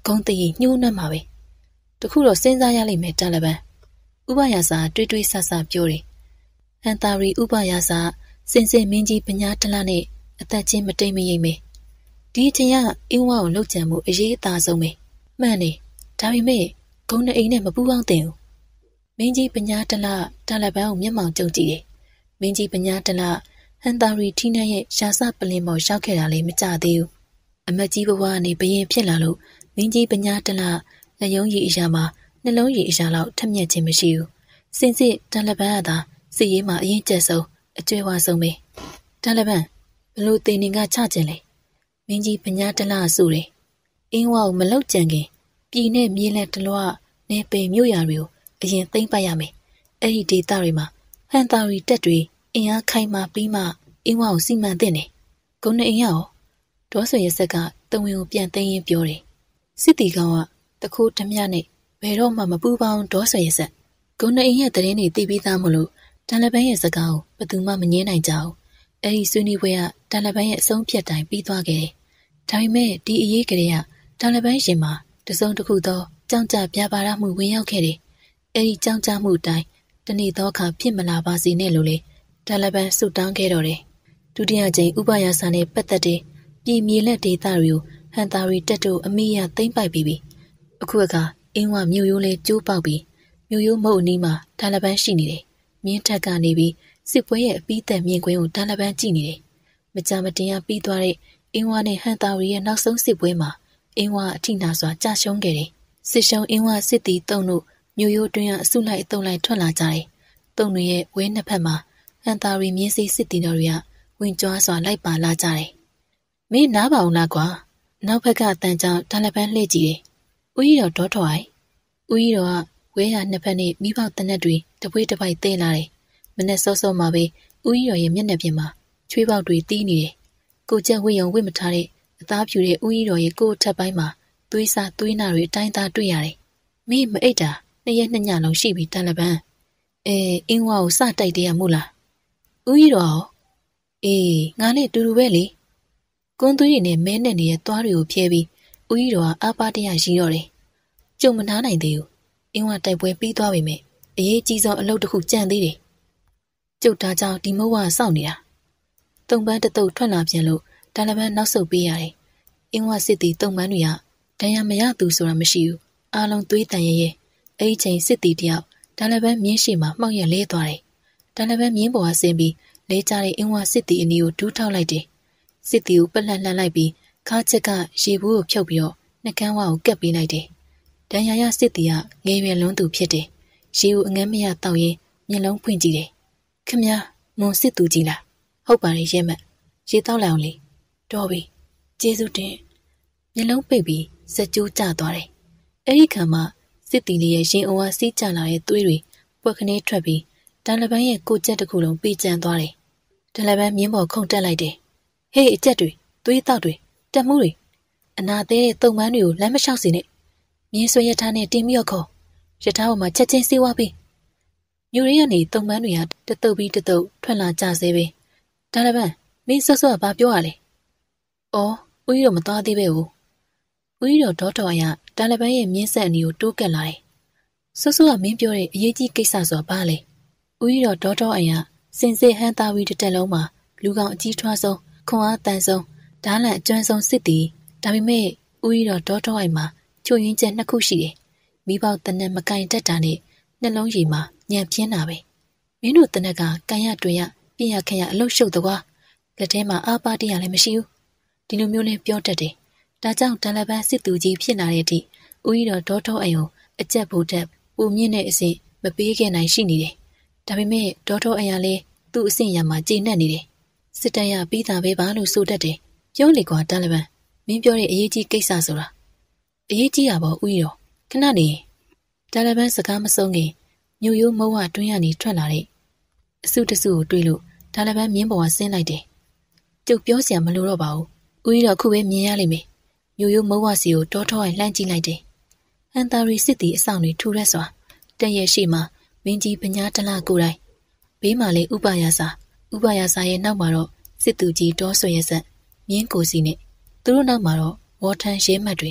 ဂုံတည်ညှိုးနှံ့မှာပဲတခုတော့စဉ်းစားရလိမ့်မယ်တာလဘန်ဥပယာစာတွေးတွေးဆဆပြောတယ်ဟန်တာရီဥပယာစာစင်စင်မင်းကြီးပညာတလနဲ့အသက်ချင်းမတိမ်မရိပ်မေဒီအချိန်ကအင်းဝါကိုလှုပ်ကြံမှုအရေးအသားဆုံးပဲမှန်တယ်ဒါပေမဲ့ဂုံနဲ့အိမ်နဲ့မပူပေါင်းတင်ဘူးမင်းကြီးပညာတလတာလဘန်ကိုမျက်မှောင်ကျုံကြည့်တယ်မင်းကြီးပညာတလဟန်တာရီထီးနှံ့ရဲ့ရှာစပလင်ပေါ်ရောက်ခဲ့တာလည်းမကြသေးဘူးအမတ်ကြီးဘဝကနေဘရင်ဖြစ်လာလို့မင်းကြီးပညာတလလက်ယုံရည်အရာမှာနှလုံးရည်အရာလောက်ထက်မြက်ခြင်းမရှိဘူးစင်စစ်တာလဘန်ကသာစစ်ရေးမှာအရင်ကျက်ဆုံးအကျွဲဝါဆုံးပဲတာလဘန်ဘလို့တင်နေကချခြင်းလဲမင်းကြီးပညာတလဆိုတယ်အင်းဝါကိုမလောက်ကြံခင်ပြည်နဲ့မြေးလက်တလွားနေပင်မြို့ရာတွေကိုအရင်သိမ့်ပတ်ရမယ်အဲ့ဒီဒေသတွေမှာဟန်တာရီတက်တွေအင်အားခိုင်မာပြီးမှအင်းဝါကိုစီမံတဲ့နေဂုံနဲ့အင်ရောဒေါ်ဆွေရဆက်ကတဝင်းကိုပြန်သိမ်းရင်ပြောတယ်စစ်တီကောင်ကတခိုးဓမြနဲ့ဘယ်တော့မှမပူပေါင်းဒေါ်ဆွေရဆက်ဂုံနဲ့အင်ရဲ့တရင်တွေတီးပြီးသားမလို့တန်လပန်းရဲ့စကားကိုဘယ်သူမှမငင်းနိုင်ကြဘူးအဲ့ဒီဆွေးနွေးပွဲကတန်လပန်းရဲ့အဆုံးဖြတ်တိုင်းပြီးသွားခဲ့တယ်ဒါပေမဲ့ဒီအရေးကလေးကတန်လပန်းရှင်မှာတစုံတစ်ခုသောကြောင်ကြပြပါရမှုဝင်ရောက်ခဲ့တယ်အဲ့ဒီကြောင်ကြမှုတိုင်းတနေ့သောအခါဖြစ်မလာပါစေနဲ့လို့လေတန်လပန်းဆုတောင်းခဲ့တော့တယ်ဒုတိယကြိမ်ဥပယာစာနဲ့ပတ်သက်တဲ့ပြည်မြေလက်ဒေသတွေကိုဟန်တာရီတက်တို့အမိရသိမ့်ပိုက်ပြီးပြီအခုကအင်းဝမြို့ရိုးလဲကျိုးပေါက်ပြီးမြို့ရိုးမုတ်အနီးမှာတန်လပန်းရှိနေတယ်မြင်းထက်ကနေပြီးစစ်ပွဲရဲ့အပြီးသက်မြင်ကွင်းကိုတန်လပန်းကြည့်နေတယ်မကြမတင်ရပြီးသွားတဲ့အင်းဝနဲ့ဟန်တာရီရဲ့နောက်ဆုံးစစ်ပွဲမှာအင်းဝအထိနာစွာကြာရှုံးခဲ့တယ်စစ်ရှုံးအင်းဝစစ်တီတုံတို့မြို့ရိုးတွင်းကအစုလိုက်အတုံလိုက်ထွက်လာကြတယ်တုံတွေရဲ့ဝဲနှစ်ဖက်မှာဟန်တာရီမြင်းစီစစ်တီတော်တွေကဝင်ကြွားစွာလိုက်ပါလာကြတယ်မင်းနားပါအောင်လားကွာနောက်ဘက်ကအတန်ကြောင့်တန်လပန်းလှည့်ကြည့်တယ်ဦးကြီးတော်ဒေါထော်အိုင်ဦးကြီးတော်ကဝဲရနှစ်ဖက်နဲ့မိပေါက်တနက်တွေတပွေးတစ်ပိုက်တဲလာတယ်မနဲ့စောစောမှာပဲဦးကြီးတော်ရဲ့မျက်နှာပြင်မှာချွေးပေါက်တွေတီးနေတယ်ကိုကြက်ဝိယုံဝိမထားတဲ့အသားဖြူတဲ့ဦးကြီးတော်ရဲ့ကိုယ်ထက်ပိုင်းမှာသွေးစားသွေးနာတွေအတိုင်းသားတွေ့ရတယ်မင်းမအိတ်တာ2ရက်2ညလုံးရှိပြီတန်လပန်းအင်းဝါကိုစတိုက်တယ်ရမို့လားဦးကြီးတော်အေးငါနဲ့တူတူပဲလေကွန်းသွေးတွေနဲ့မဲနဲ့နေတဲ့သွားတွေကိုဖျဲပြီးဦးကြီးတော်ကအားပါတရရှိတော့တယ်ကြုံမနာနိုင်သေးဘူးအင်းဝတိုက်ပွဲပြီးသွားပြီမဲ့အရေးကြီးဆုံးအလုပ်တစ်ခုကြံသေးတယ်ကျုပ်သားကြောင့်ဒီမုတ်ဝါစောင့်နေတာတုံပန်းတတုတ်ထွက်လာပြန်လို့တန်လပန်းနောက်ဆုတ်ပေးရတယ်အင်းဝစစ်တီတုံပန်းတွေကဒဏ်ရာမရသူဆိုတာမရှိဘူးအားလုံးသွေးတန်ရဲအဲ့ဒီချိန်စစ်တီတယောက်တန်လပန်းမြင်းရှိမှမှောက်ရလဲသွားတယ်တန်လပန်းမြင်းပေါ်ကဆင်းပြီးလဲကျတဲ့အင်းဝစစ်တီအနီကိုဒူးထောက်လိုက်တယ်စစ်တီကိုပက်လှန်လှန်လိုက်ပြီးခါချက်ကရေဘူးကိုဖြုတ်ပြီးတော့နှကန်းဝါကိုကပ်ပေးလိုက်တယ်ဒဏ်ရာရစစ်တီကငယ်ရွယ်လွန်းသူဖြစ်တယ်ရေကိုအငမ်းမရတောက်ရင်မျက်လုံးဖွင့်ကြည့်တယ်ခမည်းမွန်စစ်သူကြီးလားဟုတ်ပါတယ်ရဲမက်ရေတောက်လိုက်အောင်လေတော်ပြီကျေးဇူးတင်မျက်လုံးပိတ်ပြီးစက်ကြိုးကျသွားတယ်အဲ့ဒီခါမှာစစ်တီလေးရဲ့ရင်အဝါစီးကျလာတဲ့သွေးတွေပွက်ခနဲထွက်ပြီးတန်လပန်းရဲ့ကိုကျက်တစ်ခုလုံးပြေးကျန်သွားတယ်တန်လပန်းမြင်းပေါ်ခုန်တက်လိုက်တယ်ဟေးအကျက်တွေသွေးတောက်တွေတက်မှုတွေအနာသေးတဲ့တုံပန်းတွေကိုလမ်းမလျှောက်စေနဲ့မြင်းဆွဲရထားနဲ့တင်းပြီးတော့ခေါ်ရထားပေါ်မှာချက်ချင်းစေးဝါးပြီးမြို့ရင်းကနေတုံပန်းတွေကတတုပ်ပြီးတတုပ်ထွက်လာကြစေပဲတန်လပန်းမင်းစောစောကဘာပြောရလဲအော်ဦးကြီးတော့မသွားသေးပဲဦးကြီးတော့ဒေါတော်ရတန်လပန်းရဲ့မြင်းဆက်အနီကိုတိုးကပ်လာတယ်စောစောကမင်းပြောတဲ့အရေးကြီးကိစ္စဆိုတာဘာလဲဦးကြီးတော့ဒေါတော်အရာစင်စစ်ဟန်တာဝီတစ်တက်လုံးမှာလူကောင်အကြီးထွားဆုံးခွန်အားတန်ဆုံးဓားလန့်အကျွမ်းဆုံးစစ်တီဒါပေမဲ့ဦးကြီးတော့ဒေါတော်အိုင်မှာချိုရင်းချက်2ခုရှိတယ်မိပေါက်တနက်မကင်တက်တာနဲ့နှလုံးရည်မှာညံပြင်းတာပဲမင်းတို့တနက်ကကန်ရတွေ့ရပြင်းရခရအလုတ်ရှုပ်သွားလက်ထဲမှာအားပါတရလည်းမရှိဘူးဒီလိုမျိုးလေးပြောတတ်တယ်ဒါကြောင့်တန်လပန်းစစ်သူကြီးဖြစ်လာတဲ့အထိဦးကြီးတော့ဒေါထောအိမ်ကိုအကျက်ဖို့တက်ပူမြင့်တဲ့အဆင့်မပေးခဲ့နိုင်ရှိနေတယ်ဒါပေမဲ့ဒေါထောအိမ်ကလည်းသူ့အဆင့်ရမှာကျေနပ်နေတယ်စစ်တမ်းရပြီးသားပဲပါလို့ဆိုတတ်တယ်ပြောလေကွာတန်လပန်းမင်းပြောတဲ့အရေးကြီးကိစ္စဆိုတာအရေးကြီးတာပေါ့ဦးကြီးတော့ခဏနေတန်လပန်းစကားမဆုံးခင်မြို့ရိုးမုံဝတွင်းရနေထွက်လာတဲ့အစုတစုကိုတွေ့လို့တန်လပန်းမြင်းပေါ်ကဆင်းလိုက်တယ်ကျုပ်ပြောစရာမလိုတော့ပါဘူးဦးကြီးတော့ခုပဲမြင်ရလိမ့်မယ်မြို့ရိုးမုံဝစီကိုတောထောအိုင်လှမ်းကြည့်လိုက်တယ်ဟန်တာရီစစ်တီအဆောင်တွေထူရက်စွာတက်ရဲ့ရှိမှာမင်းကြီးပညာတလကိုယ်တိုင်ဘေးမှာလေဥပယာစာရဲ့နောက်မှာတော့စစ်သူကြီးတောဆွေရဆက်မြင်းကိုစီနဲ့သူတို့နောက်မှာတော့ဝေါ်ထန်ရဲမှတ်တွေ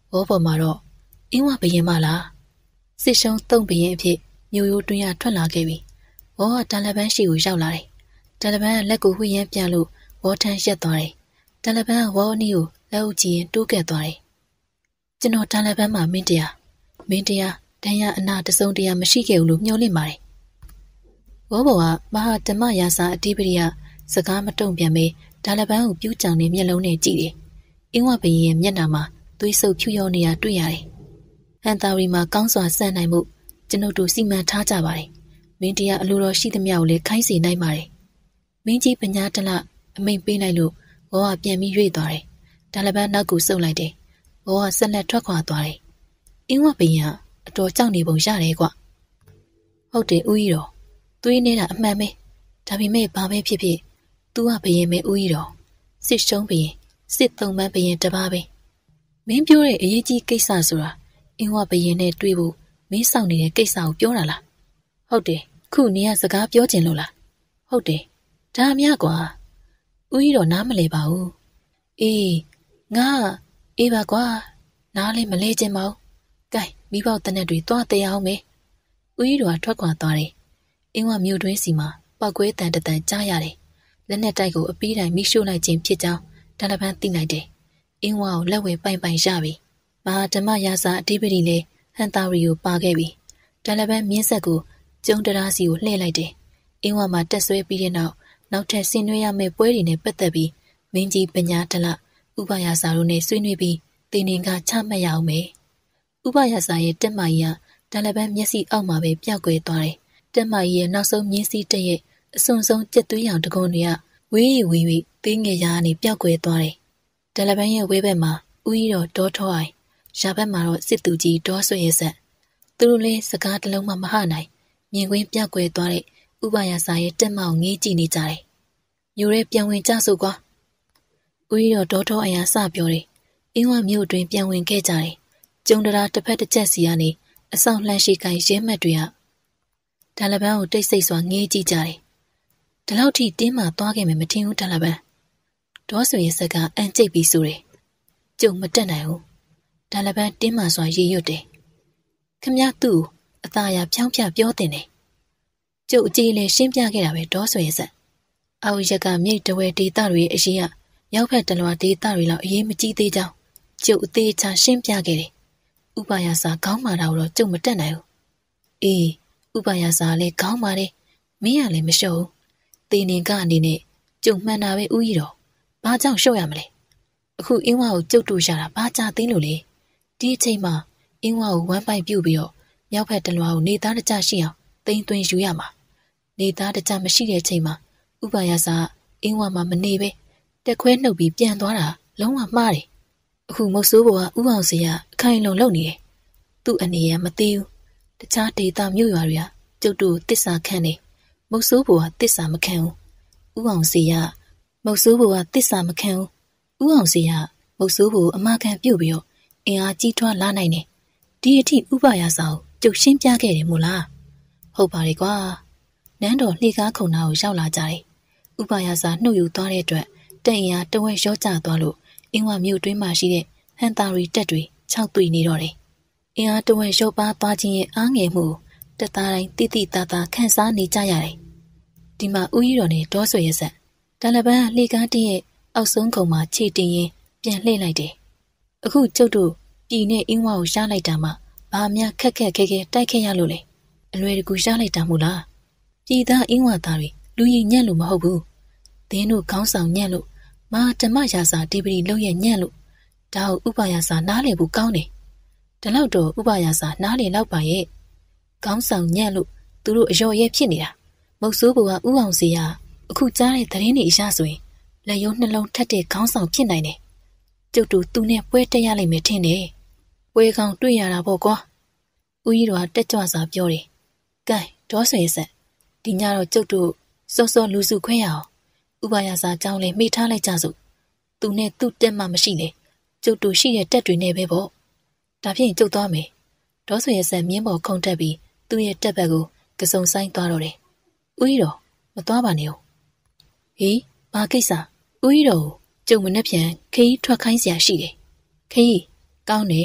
ဘောပေါ်မှာတော့အင်းဝဘရင်မလားစစ်ရှုံးတုံးဘရင်အဖြစ်မျိုးရိုးတွင်းရထွက်လာခဲ့ပြီဘောကတာလဘန်ရှိကိုရောက်လာတယ်တာလဘန်ကလက်ကိုဝှေ့ရမ်းပြလို့ဘောထန်းရက်သွားတယ်တာလဘန်ကဝေါအနီးကိုလက်အုပ်ကြည့်ရင်တိုးကပ်သွားတယ်ကျွန်တော်တာလဘန်မှာမင်းတရားဒဏ်ရာအနာတစုံတရာမရှိခဲ့ဘူးလို့မျှော်လင့်ပါတယ်ဘောဘောကမဟာဓမ္မရာဇာအဓိပတိယစကားမတုံ့ပြန်မေတာလဘန်ကိုပြူးကြောင်နေမျက်လုံးနဲ့ကြည့်တယ်အင်းဝဘရင်ရဲ့မျက်နှာမှာသွေးဆုပ်ဖြူရောနေတာတွေ့ရတယ်ဟန်တာရီမှာကောင်းစွာစံနိုင်မှုကျွန်ုပ်တို့စီမံထားကြပါတယ်မင်းတရားအလိုတော်ရှိသမျှကိုလည်းခိုင်းစေနိုင်ပါတယ်မင်းကြီးပညာတလအမိန်ပေးလိုက်လို့ဘောကပြန်ပြီးရွေ့သွားတယ်တာလဘန်နောက်ကိုစုပ်လိုက်တယ်ဘောကဆက်လက်ထွက်ခွာသွားတယ်အင်းဝဘရင်ကအတော်ကြောက်နေပုံရတယ်ကွဟုတ်တယ်ဦးကြီးတော်သွေးနေတာအမှန်ပဲဒါပေမဲ့ဘာပဲဖြစ်ဖြစ်သူကဘရင်ပဲဦးကြီးတော်စစ်ရှုံးဘရင်စစ်သုံးပန်းဘရင်တပါးပဲမင်းပြောတဲ့အရေးကြီးကိစ္စဆိုတာအင်းဝဘရင်နဲ့တွေ့ဖို့မင်းစောင့်နေတဲ့ကိစ္စကိုပြောတာလားဟုတ်တယ်ခုနေရစကားပြောချင်လို့လားဟုတ်တယ်ဒါအများကွာဦးကြီးတော်နားမလဲပါဘူးအေးငါအေးပါကွာနားလည်းမလဲချင်ပါဘူးကဲမိဘတနက်တွေသွားတရားအောင်မယ်ဦးကြီးတော်ကထွက်ခွာသွားတယ်အင်းဝမြို့တွင်းစီမှာပောက်ကွဲတန်တန်ကြားရတယ်လက်နဲ့တိုက်ကိုအပီးတိုင်းမိရှို့လိုက်ခြင်းဖြစ်ကြောင်းတာလဘန်သိလိုက်တယ်အင်းဝကိုလက်ဝဲပိုင်ရပြီမဟာဓမ္မရာဇာအဓိပတိလည်းဟန်တာရီကိုပါခဲ့ပြီတာလဘန်မြင်းဆက်ကိုကျုံတရာစီကိုလှည့်လိုက်တယ်အင်းဝမှာတက်ဆွဲပြီးတဲ့နောက်ထပ်ဆင်နွှဲရမယ့်ပွဲတွေနဲ့ပတ်သက်ပြီးမင်းကြီးပညာတလဥပယာစာတို့နဲ့ဆွေးနွေးပြီးတင်င်ကချမှတ်ရအောင်မယ်ဥပယာစာရဲ့တက်မကြီးကတာလဘန်မျက်စိအောက်မှာပဲပျောက်ကွယ်သွားတယ်တက်မကြီးရဲ့နောက်ဆုံးမြင်းစည်းတက်ရဲ့အစွန်ဆုံးကြက်သွေးရောင်တကုံတွေကဝေးသေးငယ်ရာကနေပျောက်ကွယ်သွားတယ်တာလဘန်ရဲ့ဝဲဘက်မှာဦးကြီးတော်ဒေါ်ထောအိုင်ရာဘက်မှာတော့စစ်သူကြီးဒေါ်ဆွေရဲ့ဆက်သူတို့လည်းစကားတစ်လုံးမှမဟနိုင်မြင်ကွင်းပျောက်ကွယ်သွားတဲ့ဥပယာစာရဲ့တက်မအောင်ငေးကြည့်နေကြတယ်မြို့ရဲပြန်ဝင်ကြစို့ကွာဦးကြီးတော်ဒေါ်ထောအိုင်ကစပြောတယ်အင်းဝမြို့တွင်ပြန်ဝင်ခဲ့ကြတယ်ကျုံတရာတစ်ဖက်တစ်ချက်စီကနေအဆောင်လှမ်းရှိကိုင်ရဲမှတ်တွေကတာလဘန်ကိုတိတ်ဆိတ်စွာငေးကြည့်ကြတယ်ဒီလောက်ထိတင်းမာသွားခဲ့မယ်မထင်ဘူးတာလဘန်ဒေါ်ဆွေရဲ့ဆက်ကအန်ကျိတ်ပြီးဆိုတယ်ကျုံမတက်နိုင်ဘူးတာလဘန်တင်းမာစွာရေရွတ်တယ်ခမရသူ့အသာရဖြောင်းဖြပြောတင်တယ်ကျုပ်အကြီးလေးရှင်းပြခဲ့တာပဲဒေါ်ဆွေရဲ့ဆက်အောက်ရက်ကမြိတ်တဝဲဒေသတွေအရေးကရောက်ဖက်တလွာဒေသတွေလောက်အရေးမကြီးသေးကြောင်းကျုပ်အသေးချာရှင်းပြခဲ့တယ်ဥပယာစာခေါင်းမာတာတော့ကျုပ်မတက်နိုင်ဘူးအေးဥပယာစာလည်းခေါင်းမာတယ်မင်းကလည်းမလျှော့ဘူးတင်င်ကအနေနဲ့ကျုံမှန်တာပဲဦးကြီးတော်ဘာကြောင့်ရှော့ရမလဲအခုအင်းဝါကိုကျုပ်တို့ရတာဘာကြသိလို့လဲဒီအချိန်မှာအင်းဝါကိုဝမ်းပိုက်ပြုတ်ပြီးတော့မြောက်ဖက်တလွားကိုနေသားတကြရှိအောင်တိမ်သွင်းယူရမှာနေသားတကြမရှိတဲ့ချိန်မှာဥပယာစာအင်းဝါမှာမနေပဲတက်ခွဲနှုတ်ပြီးပြန်သွားတာလုံးဝမှားတယ်အခုမုတ်ဆိုးဘဝဥအောင်စီကအခိုင်လုံလုံနေတယ်သူ့အနေရမသိဘူးတခြားဒေသမြို့ရွာတွေကကျုပ်တို့တစ္ဆာခံတယ်မုတ်ဆိုးဘဝတစ္ဆာမခံဘူးဥအောင်စီကမုတ်ဆိုးဘဝတစ္ဆာမခံဘူးဥအောင်စီကမုတ်ဆိုးဘဝအမခံပြုတ်ပြီးတော့အင်အားကြီးထွားလာနိုင်တယ်ဒီအထိဥပယာစာကိုကျုပ်ရှင်းပြခဲ့တယ်မို့လားဟုတ်ပါလေကွာနန်းတော်လှေကားခုံနာကိုရောက်လာကြတယ်ဥပယာစာနှုတ်ယူသွားတဲ့အတွက်တန်ရာတဝက်ရောကျသွားလို့အင်းဝမြို့တွင်းမှာရှိတဲ့ဟန်တာရီတက်တွေခြောက်သွေနေတော့တယ်အင်အားတဝက်ရောပါသွားခြင်းရဲ့အားငယ်မှုတက်သားတိုင်းတိတိတသားခန်းစားနေကြရတယ်ဒီမှာဦးကြီးတော်နဲ့ဒေါ်ဆွေရဲ့ဆက်တာလဘန်လှေကားတည်းရဲ့အောက်ဆုံးခုံမှာခြေတင်ရင်ပြန်လှည့်လိုက်တယ်အခုကျုပ်တို့ပြည်နဲ့အင်းဝကိုရှားလိုက်တာမှဘာများခက်ခဲတိုက်ခဲ့ရလို့လဲအလွယ်တကူရှားလိုက်တာမို့လားပြည်သားအင်းဝသားတွေလူကြီးညံ့လို့မဟုတ်ဘူးသင်းတို့ခေါင်းဆောင်ညံ့လို့မာဓမ္မရာဇာဒီပတိလုံးရဲ့ညံ့လို့ဒါကိုဥပယာစာနားလည်ဖို့ကောင်းတယ်ဒီလောက်တော့ဥပယာစာနားလည်လောက်ပါရဲ့ခေါင်းဆောင်ညံ့လို့သူတို့အယော်ရဲဖြစ်နေတာမုတ်ဆိုးဘဝဥအောင်စီကအခုကြားတဲ့သတင်းတွေအရဆိုရင်လက်ရုံးနှလုံးထက်တဲ့ခေါင်းဆောင်ဖြစ်နိုင်တယ်ကျုပ်တို့သူနဲ့ပွဲတက်ရလိမ့်မယ်ထင်တယ်ပွဲကောင်တွေ့ရတာပေါ့ကွာဦးကြီးတော်ကတက်ကြွစွာပြောတယ်ကဲဒေါ်ဆွေဆက်ဒီညတော့ကျုပ်တို့စောစောလူစုခွဲရအောင်ဥပယာစာကြောင်းလည်းမိထားလိုက်ကြစို့သူနဲ့သူ့တက်မှမရှိလေကျုပ်တို့ရှိတဲ့တက်တွေနဲ့ပဲပေါ့ဒါဖြင့်ကျုပ်သွားမယ်ဒေါ်ဆွေရဲ့ဆက်မြင်းပေါ်ခုန်တက်ပြီးသူ့ရဲ့တက်ဘက်ကိုကစုံဆိုင်သွားတော့တယ်ဦးကြီးတော်မသွားပါနဲ့ဟေးဘာကိစ္စဦးကြီးတော်ကျုံမနှက်ပြန်ခရီးထွက်ခိုင်းเสียရှိတယ်ခရီးကောင်းတယ်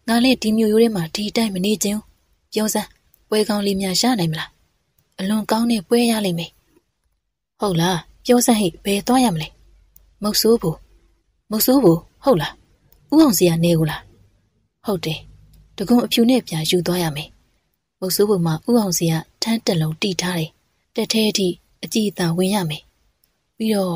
ငါလည်းဒီမျိုးရိုးထဲမှာဒီတိုင်းမနေခြင်းပြောစမ်းပွဲကောင်းလေးများရနိုင်မလားအလွန်ကောင်းတဲ့ပွဲရလိမ့်မယ်ဟုတ်လားပြောစမ်းဟိဘယ်သွားရမလဲမုတ်ဆိုးဘူးဟုတ်လားဥအောင်စီကနေကိုလားဟုတ်တယ်တကုံအဖြူနဲ့ပြန်ယူသွားရမယ်မုတ်ဆိုးဘူးမှာဥအောင်စီကထန်းတက်လုံးတီထားတယ်တက်ထဲအထိအကြည့်အသာဝင်ရမယ်ပြီးတော့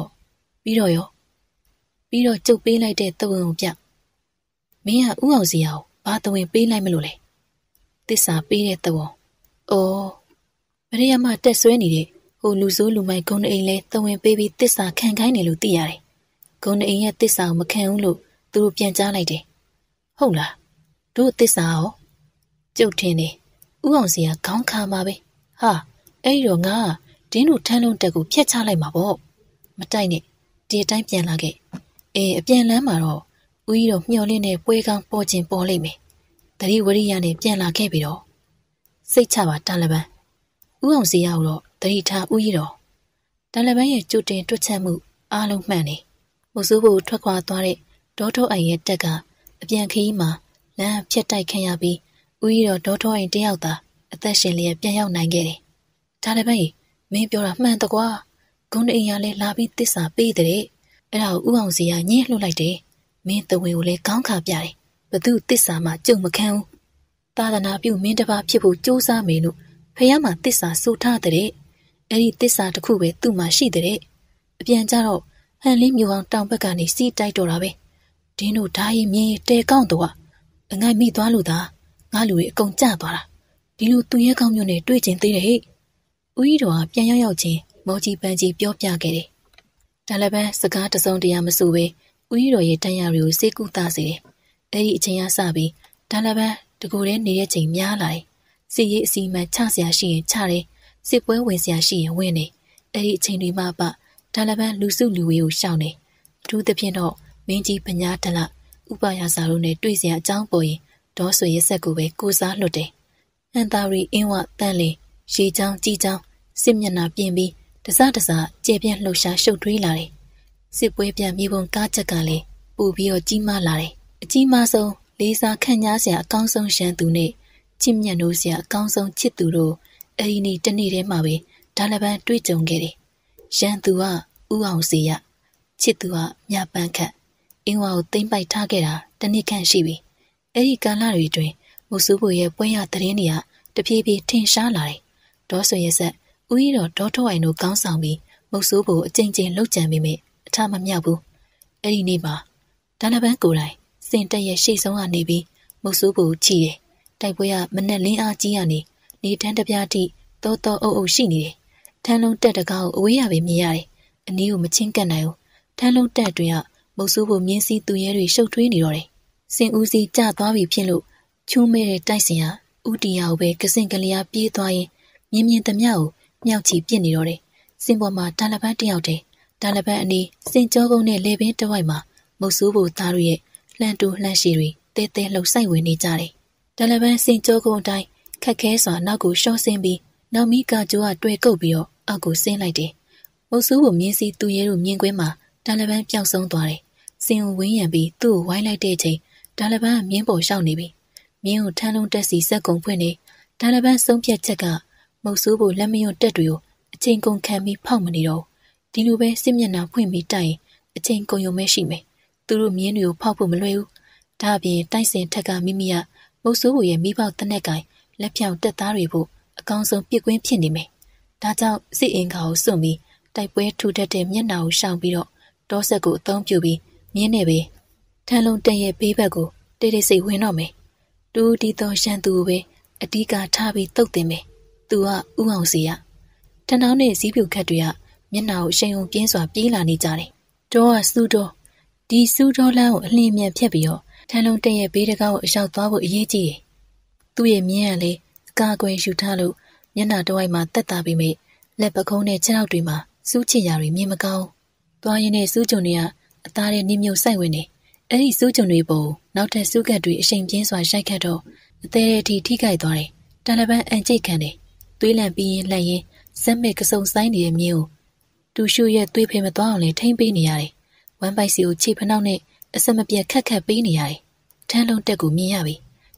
ကျုပ်ပေးလိုက်တဲ့သဝင်ကိုပြမင်းကဥအောင်စီကိုဘာသဝင်ပေးလိုက်မလို့လဲသစ္စာပေးတဲ့သဝင်မရေယမတက်ဆွဲနေတဲ့ဟိုလူဆိုးလူမိုက်ဂုံအိမ်လဲသဝင်ပေးပြီးသစ္စာခံခိုင်းတယ်လို့သိရတယ်ဂုံအိမ်ရဲ့သစ္စာကိုမခံဘူးလို့သူတို့ပြန်ကြားလိုက်တယ်ဟုတ်လားတို့သစ္စာရောကျုပ်ထင်တယ်ဥအောင်စီကခေါင်းခါမှာပဲဟာအဲ့တော့ငါဒင်းတို့ထန်းလုံးတက်ကိုဖျက်ချလိုက်မှာပေါ့မတိုက်နဲ့ဒီအတိုင်းပြန်လာခဲ့အပြန်လန်းမှာတော့ဦးကြီးတော့မျောလင်းနဲ့ပွဲကောင်းပေါ်ခြင်းပေါ်လိမ့်မယ်တတိဝရိယနဲ့ပြန်လာခဲ့ပြီတော့စိတ်ချပါတန်လပန်းဦးအောင်စီရောက်တော့တတိထားဦးကြီးတော့တန်လပန်းရဲ့ကြိုတင်တွက်ချက်မှုအားလုံးမှန်နေမစိုးဖို့ထွက်ခွာသွားတဲ့ဒေါထောအိမ်ရဲ့တက်ကအပြန်ခရီးမှာလမ်းဖြတ်တိုက်ခံရပြီးဦးကြီးတော့ဒေါထောအိမ်တယောက်သာအသက်ရှင်လျက်ပြန်ရောက်နိုင်ခဲ့တယ်တန်လပန်းမင်းပြောတာမှန်တကွာဂုံအိမ်ရလဲလာပြီးသစ္စာပေးတဲ့အဲ့ဒါကိုဥအောင်စီကညှင်းလှုပ်လိုက်တယ်မင်းတဝင်းကိုလည်းကောင်းခါပြတယ်ဘသူသစ္စာမှကြုံမခံဘူးသာသနာပြုမင်းတစ်ပါးဖြစ်ဖို့ကြိုးစားမယ်လို့ဖះမှာသစ္စာဆိုထားတဲ့အဲ့ဒီသစ္စာတစ်ခုပဲသူ့မှာရှိတဲ့အပြန်ကြတော့ဟန်လေးမျိုးအောင်တောင်ဘက်ကနေစီးတိုက်တော့တာပဲဒင်းတို့ဓာရီမြင်းတဲကောင်းတော့အငိုက်မိသွားလို့သာငါလူတွေအကုန်ကြသွားတာဒီလိုသူရဲကောင်းမျိုးနဲ့တွေ့ကျင်သေးတယ်ဟဲ့ဦးကြီးတော်ကပြန်ရောက်ချင်းမော်ကြီးပန်းကြီးပြောပြခဲ့တယ်ဒါလည်းပဲစကားတစုံတရာမဆိုပဲဦးကြီးတော်ရဲ့တန်ရာတွေကိုစိတ်ကူးသားစေတယ်အဲ့ဒီအချိန်ကစပြီးဒါလည်းပဲတကူတဲ့နေတဲ့ချိန်များလာတယ်စစ်ရေးအစီအမံချစရာရှိရင်ချတယ်စစ်ပွဲဝင်စရာရှိရင်ဝင်တယ်အဲ့ဒီအချိန်တွေမှာဒါလည်းပဲလူစုလူဝေးကိုရှောင်တယ်အထူးသဖြင့်တော့မင်းကြီးပညာတလဥပယာစာတို့နဲ့တွေ့စရာအကြောင်းပေါ်ရင်ဒေါဆွေရဲ့ဆက်ကိုပဲကိုစားလွတ်တယ်ဟန်တာရီအင်းဝတန်လေရေချောင်းကြီးချောင်းစစ်မျက်နှာပြင်ပြီးတစကျေပြန့်လှုပ်ရှားရှုပ်ထွေးလာတယ်စစ်ပွဲပြန်မြေပုံကားချက်ကလည်းပို့ပြီးတော့ကြီးမားလာတယ်အကြီးမားဆုံးလေးစားခံညားစရာအကောင်းဆုံးရန်သူနဲ့ချစ်မြတ်လို့စရာအကောင်းဆုံးချစ်သူတို့အဲ့ဒီနေ့တနေ့တည်းမှာပဲဒါလပန်းတွေ့ကြုံခဲ့တယ်ရန်သူကဥအောင်စီရချစ်သူကမြပန်းခတ်အင်းဝါကိုသိမ့်ပိုက်ထားခဲ့တာတနည်းခန့်ရှိပြီအဲ့ဒီကာလတွေတွင်မုစုဖို့ရဲ့ပွဲရသတင်းတွေကတဖြည်းဖြည်းထင်ရှားလာတယ်ဒေါဆွေရဲ့ဆက်ဦးကြီးတော်ဒေါထောအိမ်တို့ကောင်းဆောင်ပြီးမုတ်ဆိုးဖို့အကြိမ်ကြိမ်လှုပ်ကြံမိမိအထမမြောက်ဘူးအဲ့ဒီနေ့မှာဒါနပန်းကိုယ်တိုင်စင်တက်ရဲ့ရှေ့ဆုံးကနေပြီးမုတ်ဆိုးဖို့ချီတယ်တိုက်ပွဲကမနဲ့လင်းအားကြီးရနေတန်းတပြားထိတောအုပ်ရှိနေတယ်ထန်းလုံးတက်တကားကိုအဝေးရပဲမြင်ရတယ်အနည်းကိုမချင်းကပ်နိုင်ဘူးထန်းလုံးတက်တွင်ကမုတ်ဆိုးဖို့မြင်းစည်းသူရဲတွေရှုပ်ထွေးနေတော့တယ်စင်ဦးစီးကျသွားပြီဖြစ်လို့ချိုးမဲတဲ့တိုက်စင်ကဥတီယာကိုပဲကစင်ကလျာပြေးသွားရင်မြင်သမျှကိုမြောက်ချီပြစ်နေတော့တယ်စင်ပေါ်မှာဒါလပန်းတယောက်တည်းဒါလပန်းအနီးစင်ကြောကုန်းနဲ့လေပင်တဝိုက်မှာမုတ်ဆိုးဖို့သားတို့ရဲ့လှန်တူလှန်ရှည်တွေတဲလှုပ်ဆိုင်ဝင်နေကြတယ်ဒါလပန်းစင်ကြောကုန်းအတိုင်းခက်ခဲစွာနောက်ကိုရှော့ဆင်းပြီးနောက်မီးကကြိုးကတွေ့ကုတ်ပြီးတော့အောက်ကိုဆင်းလိုက်တယ်မုတ်ဆိုးဖို့မြင်းစီသူရဲတို့မြင်ကွင်းမှာဒါလပန်းပျောက်ဆုံးသွားတယ်စင်ကိုဝင်းရံပြီးသူ့ကိုဝိုင်းလိုက်တဲ့အချိန်ဒါလပန်းကမြင်းပေါ်ရှောက်နေပြီမြင်းကိုထန်းလုံးတက်စီစက်ကုံဖွင့်နေဒါလပန်းဆုံးဖြတ်ချက်ကမုတ်ဆိုးဖို့လက်မယွတ်တက်တွေကိုအချိန်ကုန်ခံပြီးဖောက်မနေတော့ဒီလိုပဲစစ်မျက်နှာဖွင့်ပြီးတိုက်ရင်အချိန်ကုန်ရုံပဲရှိမယ်သူတို့မြင်းတွေကိုဖောက်ဖို့မလွယ်ဘူးဒါအပြင်တိုက်စင်ထက်ကမိမိကမုတ်ဆိုးဖို့ရဲ့မိပေါက်တနက်ကင်လက်ဖြောင်တက်သားတွေဖို့အကောင်းဆုံးပြစ်ကွင်းဖြစ်နေမယ်ဒါကြောင့်စစ်အင်္ဂါကိုစွန့်ပြီးတိုက်ပွဲထူထပ်တဲ့မျက်နှာကိုရှောင်ပြီးတော့တောဆက်ကိုအသုံးပြုပြီးမြင်းနဲ့ပဲထန်းလုံးတက်ရဲ့ဘေးဘက်ကိုတိတ်ဆိတ်ဝင်တော့မယ်တူဒီတော်ရှန်သူကိုပဲအဓိကထားပြီးတုတ်တင်မယ်သူကဥအောင်စီရထန်းတောင်းနဲ့ဇီးပြူခတ်တွေကမျက်နှာကိုအရှိန်အောင်ပြင်းစွာပြေးလာနေကြတယ်တောကစူးတော်ဒီစူးတော်လမ်းကိုအလင်းမြန်ဖြတ်ပြီးတော့ထန်းလုံးတက်ရဲ့ဘေးတကားကိုအရောက်သွားဖို့အရေးကြီးတယ်သူ့ရဲ့မြင်းကလေအကာအကွယ်ယူထားလို့မျက်နှာတစ်ဝိုက်မှာတက်တာပြီးမိလက်ပကုံးနဲ့ခြေထောက်တွေမှာစူးချင်ရာတွေမြင်မကောင်းသွားရင်းနဲ့စူးကြုံတွေကအသားတဲ့နှိမ့်မြုပ်ဆိုင်ဝင်နေအဲ့ဒီစူးကြုံတွေပေါ်နောက်ထပ်စူးကတ်တွေအရှိန်ပြင်းစွာရိုက်ခတ်တော့အသေးအထိထိခိုက်သွားတယ်တာလပန်းအန်ကျိတ်ခံတယ်သွေးလန့်ပြီးရင်လှက်ရင်ဇက်မဲ့ကစုံဆိုင်နေတဲ့မြင်းကိုတူရှုရဲ့သွေးဖေမသွားအောင်လဲထိမ့်ပေးနေရတယ်ဝမ်းပိုက်စီကိုခြေဖနှောက်နဲ့အဆက်မပြတ်ခက်ပေးနေရတယ်ထန်းလုံးတက်ကိုမြင်ရပြီ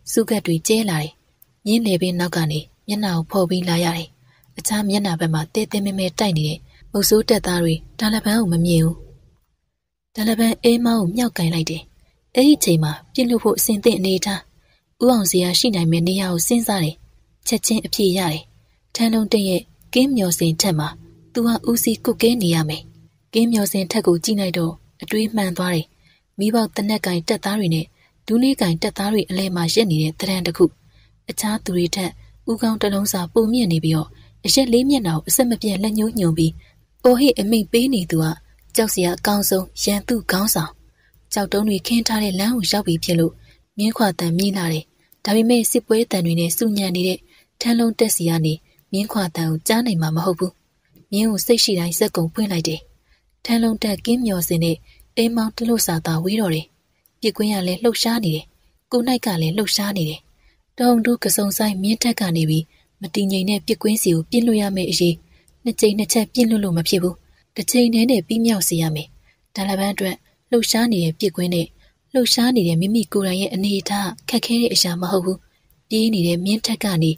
စုကတ်တွေကျဲလာတယ်မြင်းလေပင်နောက်ကနေမျက်နှာကိုဖော်ပြီးလာရတယ်အခြားမျက်နှာဘက်မှာတဲတဲမဲမဲတိုက်နေတဲ့မုတ်ဆိုးတက်သားတွေဒါလပန်းကိုမမြင်ဘူးဒါလပန်းအေးမောင်းကိုမြောက်ကင်လိုက်တယ်အဲ့ဒီချိန်မှာပြစ်လို့ဖို့အစင်သင့်အနေထားဦးအောင်စီကရှိနိုင်မယ့်နေရာကိုစဉ်းစားတယ်ချက်ချင်းအပြေရတယ်ထန်းလုံးတဲ့ရဲ့ကင်းမျောစင်ထက်မှာသူကဦးစီးကုတ်ကဲနေရမယ်ကင်းမျောစင်ထက်ကိုကြည့်လိုက်တော့အတွေးမှန်သွားတယ်မိဘတနက်ကင်တက်သားတွေနဲ့ဒူးလေးကင်တက်သားတွေအလဲမှာရက်နေတဲ့တရံတစ်ခုအခြားသူတွေထက်ဦးကောင်းတစ်လုံးစာပုံမြင့်နေပြီးတော့အရက်လေးမျက်နှာကိုအဆက်မပြတ်လက်ညှိုးညွန်ပြီးအိုဟိအမိတ်ပေးနေသူကကြောက်စရာအကောင်းဆုံးရန်သူခေါင်းဆောင်ကြောက်တုံးတွေခင်းထားတဲ့လမ်းကိုရောက်ပြီးဖြစ်လို့မြင်းခွာတန်မြည်လာတယ်ဒါပေမဲ့စစ်ပွဲတန်တွေနဲ့စူညံနေတဲ့ထန်းလုံးတက်စီကနေမြင်းခွာတန်ကိုကြားနိုင်မှာမဟုတ်ဘူးမြင်းကိုစိတ်ရှိတိုင်းစက်ကုံဖွင့်လိုက်တယ်ထန်းလုံးတက်ကင်းမျောစင်နဲ့အိမ်မောင်တလို့စာသာဝေးတော့တယ်ပြစ်ကွင်းကလည်းလှုပ်ရှားနေတယ်ကိုနိုင်ကလည်းလှုပ်ရှားနေတယ်တုံတို့ကစုံဆိုင်မြင်းထက်ကနေပြီးမတည်ငြိမ်တဲ့ပြစ်ကွင်းစီကိုပြစ်လွတ်ရမယ့်အရေးနှစ်ချိန်နှစ်ချက်ပြစ်လွတ်လို့မဖြစ်ဘူးတစ်ချိန်တည်းနဲ့ပြီးမြောက်စေရမယ်ဒါလပန်းအတွက်လှုပ်ရှားနေတဲ့ပြစ်ကွင်းနဲ့လှုပ်ရှားနေတဲ့မိမိကိုယ်တိုင်ရဲ့အနေအထားခက်ခဲတဲ့အရာမဟုတ်ဘူးပြေးနေတဲ့မြင်းထက်ကနေ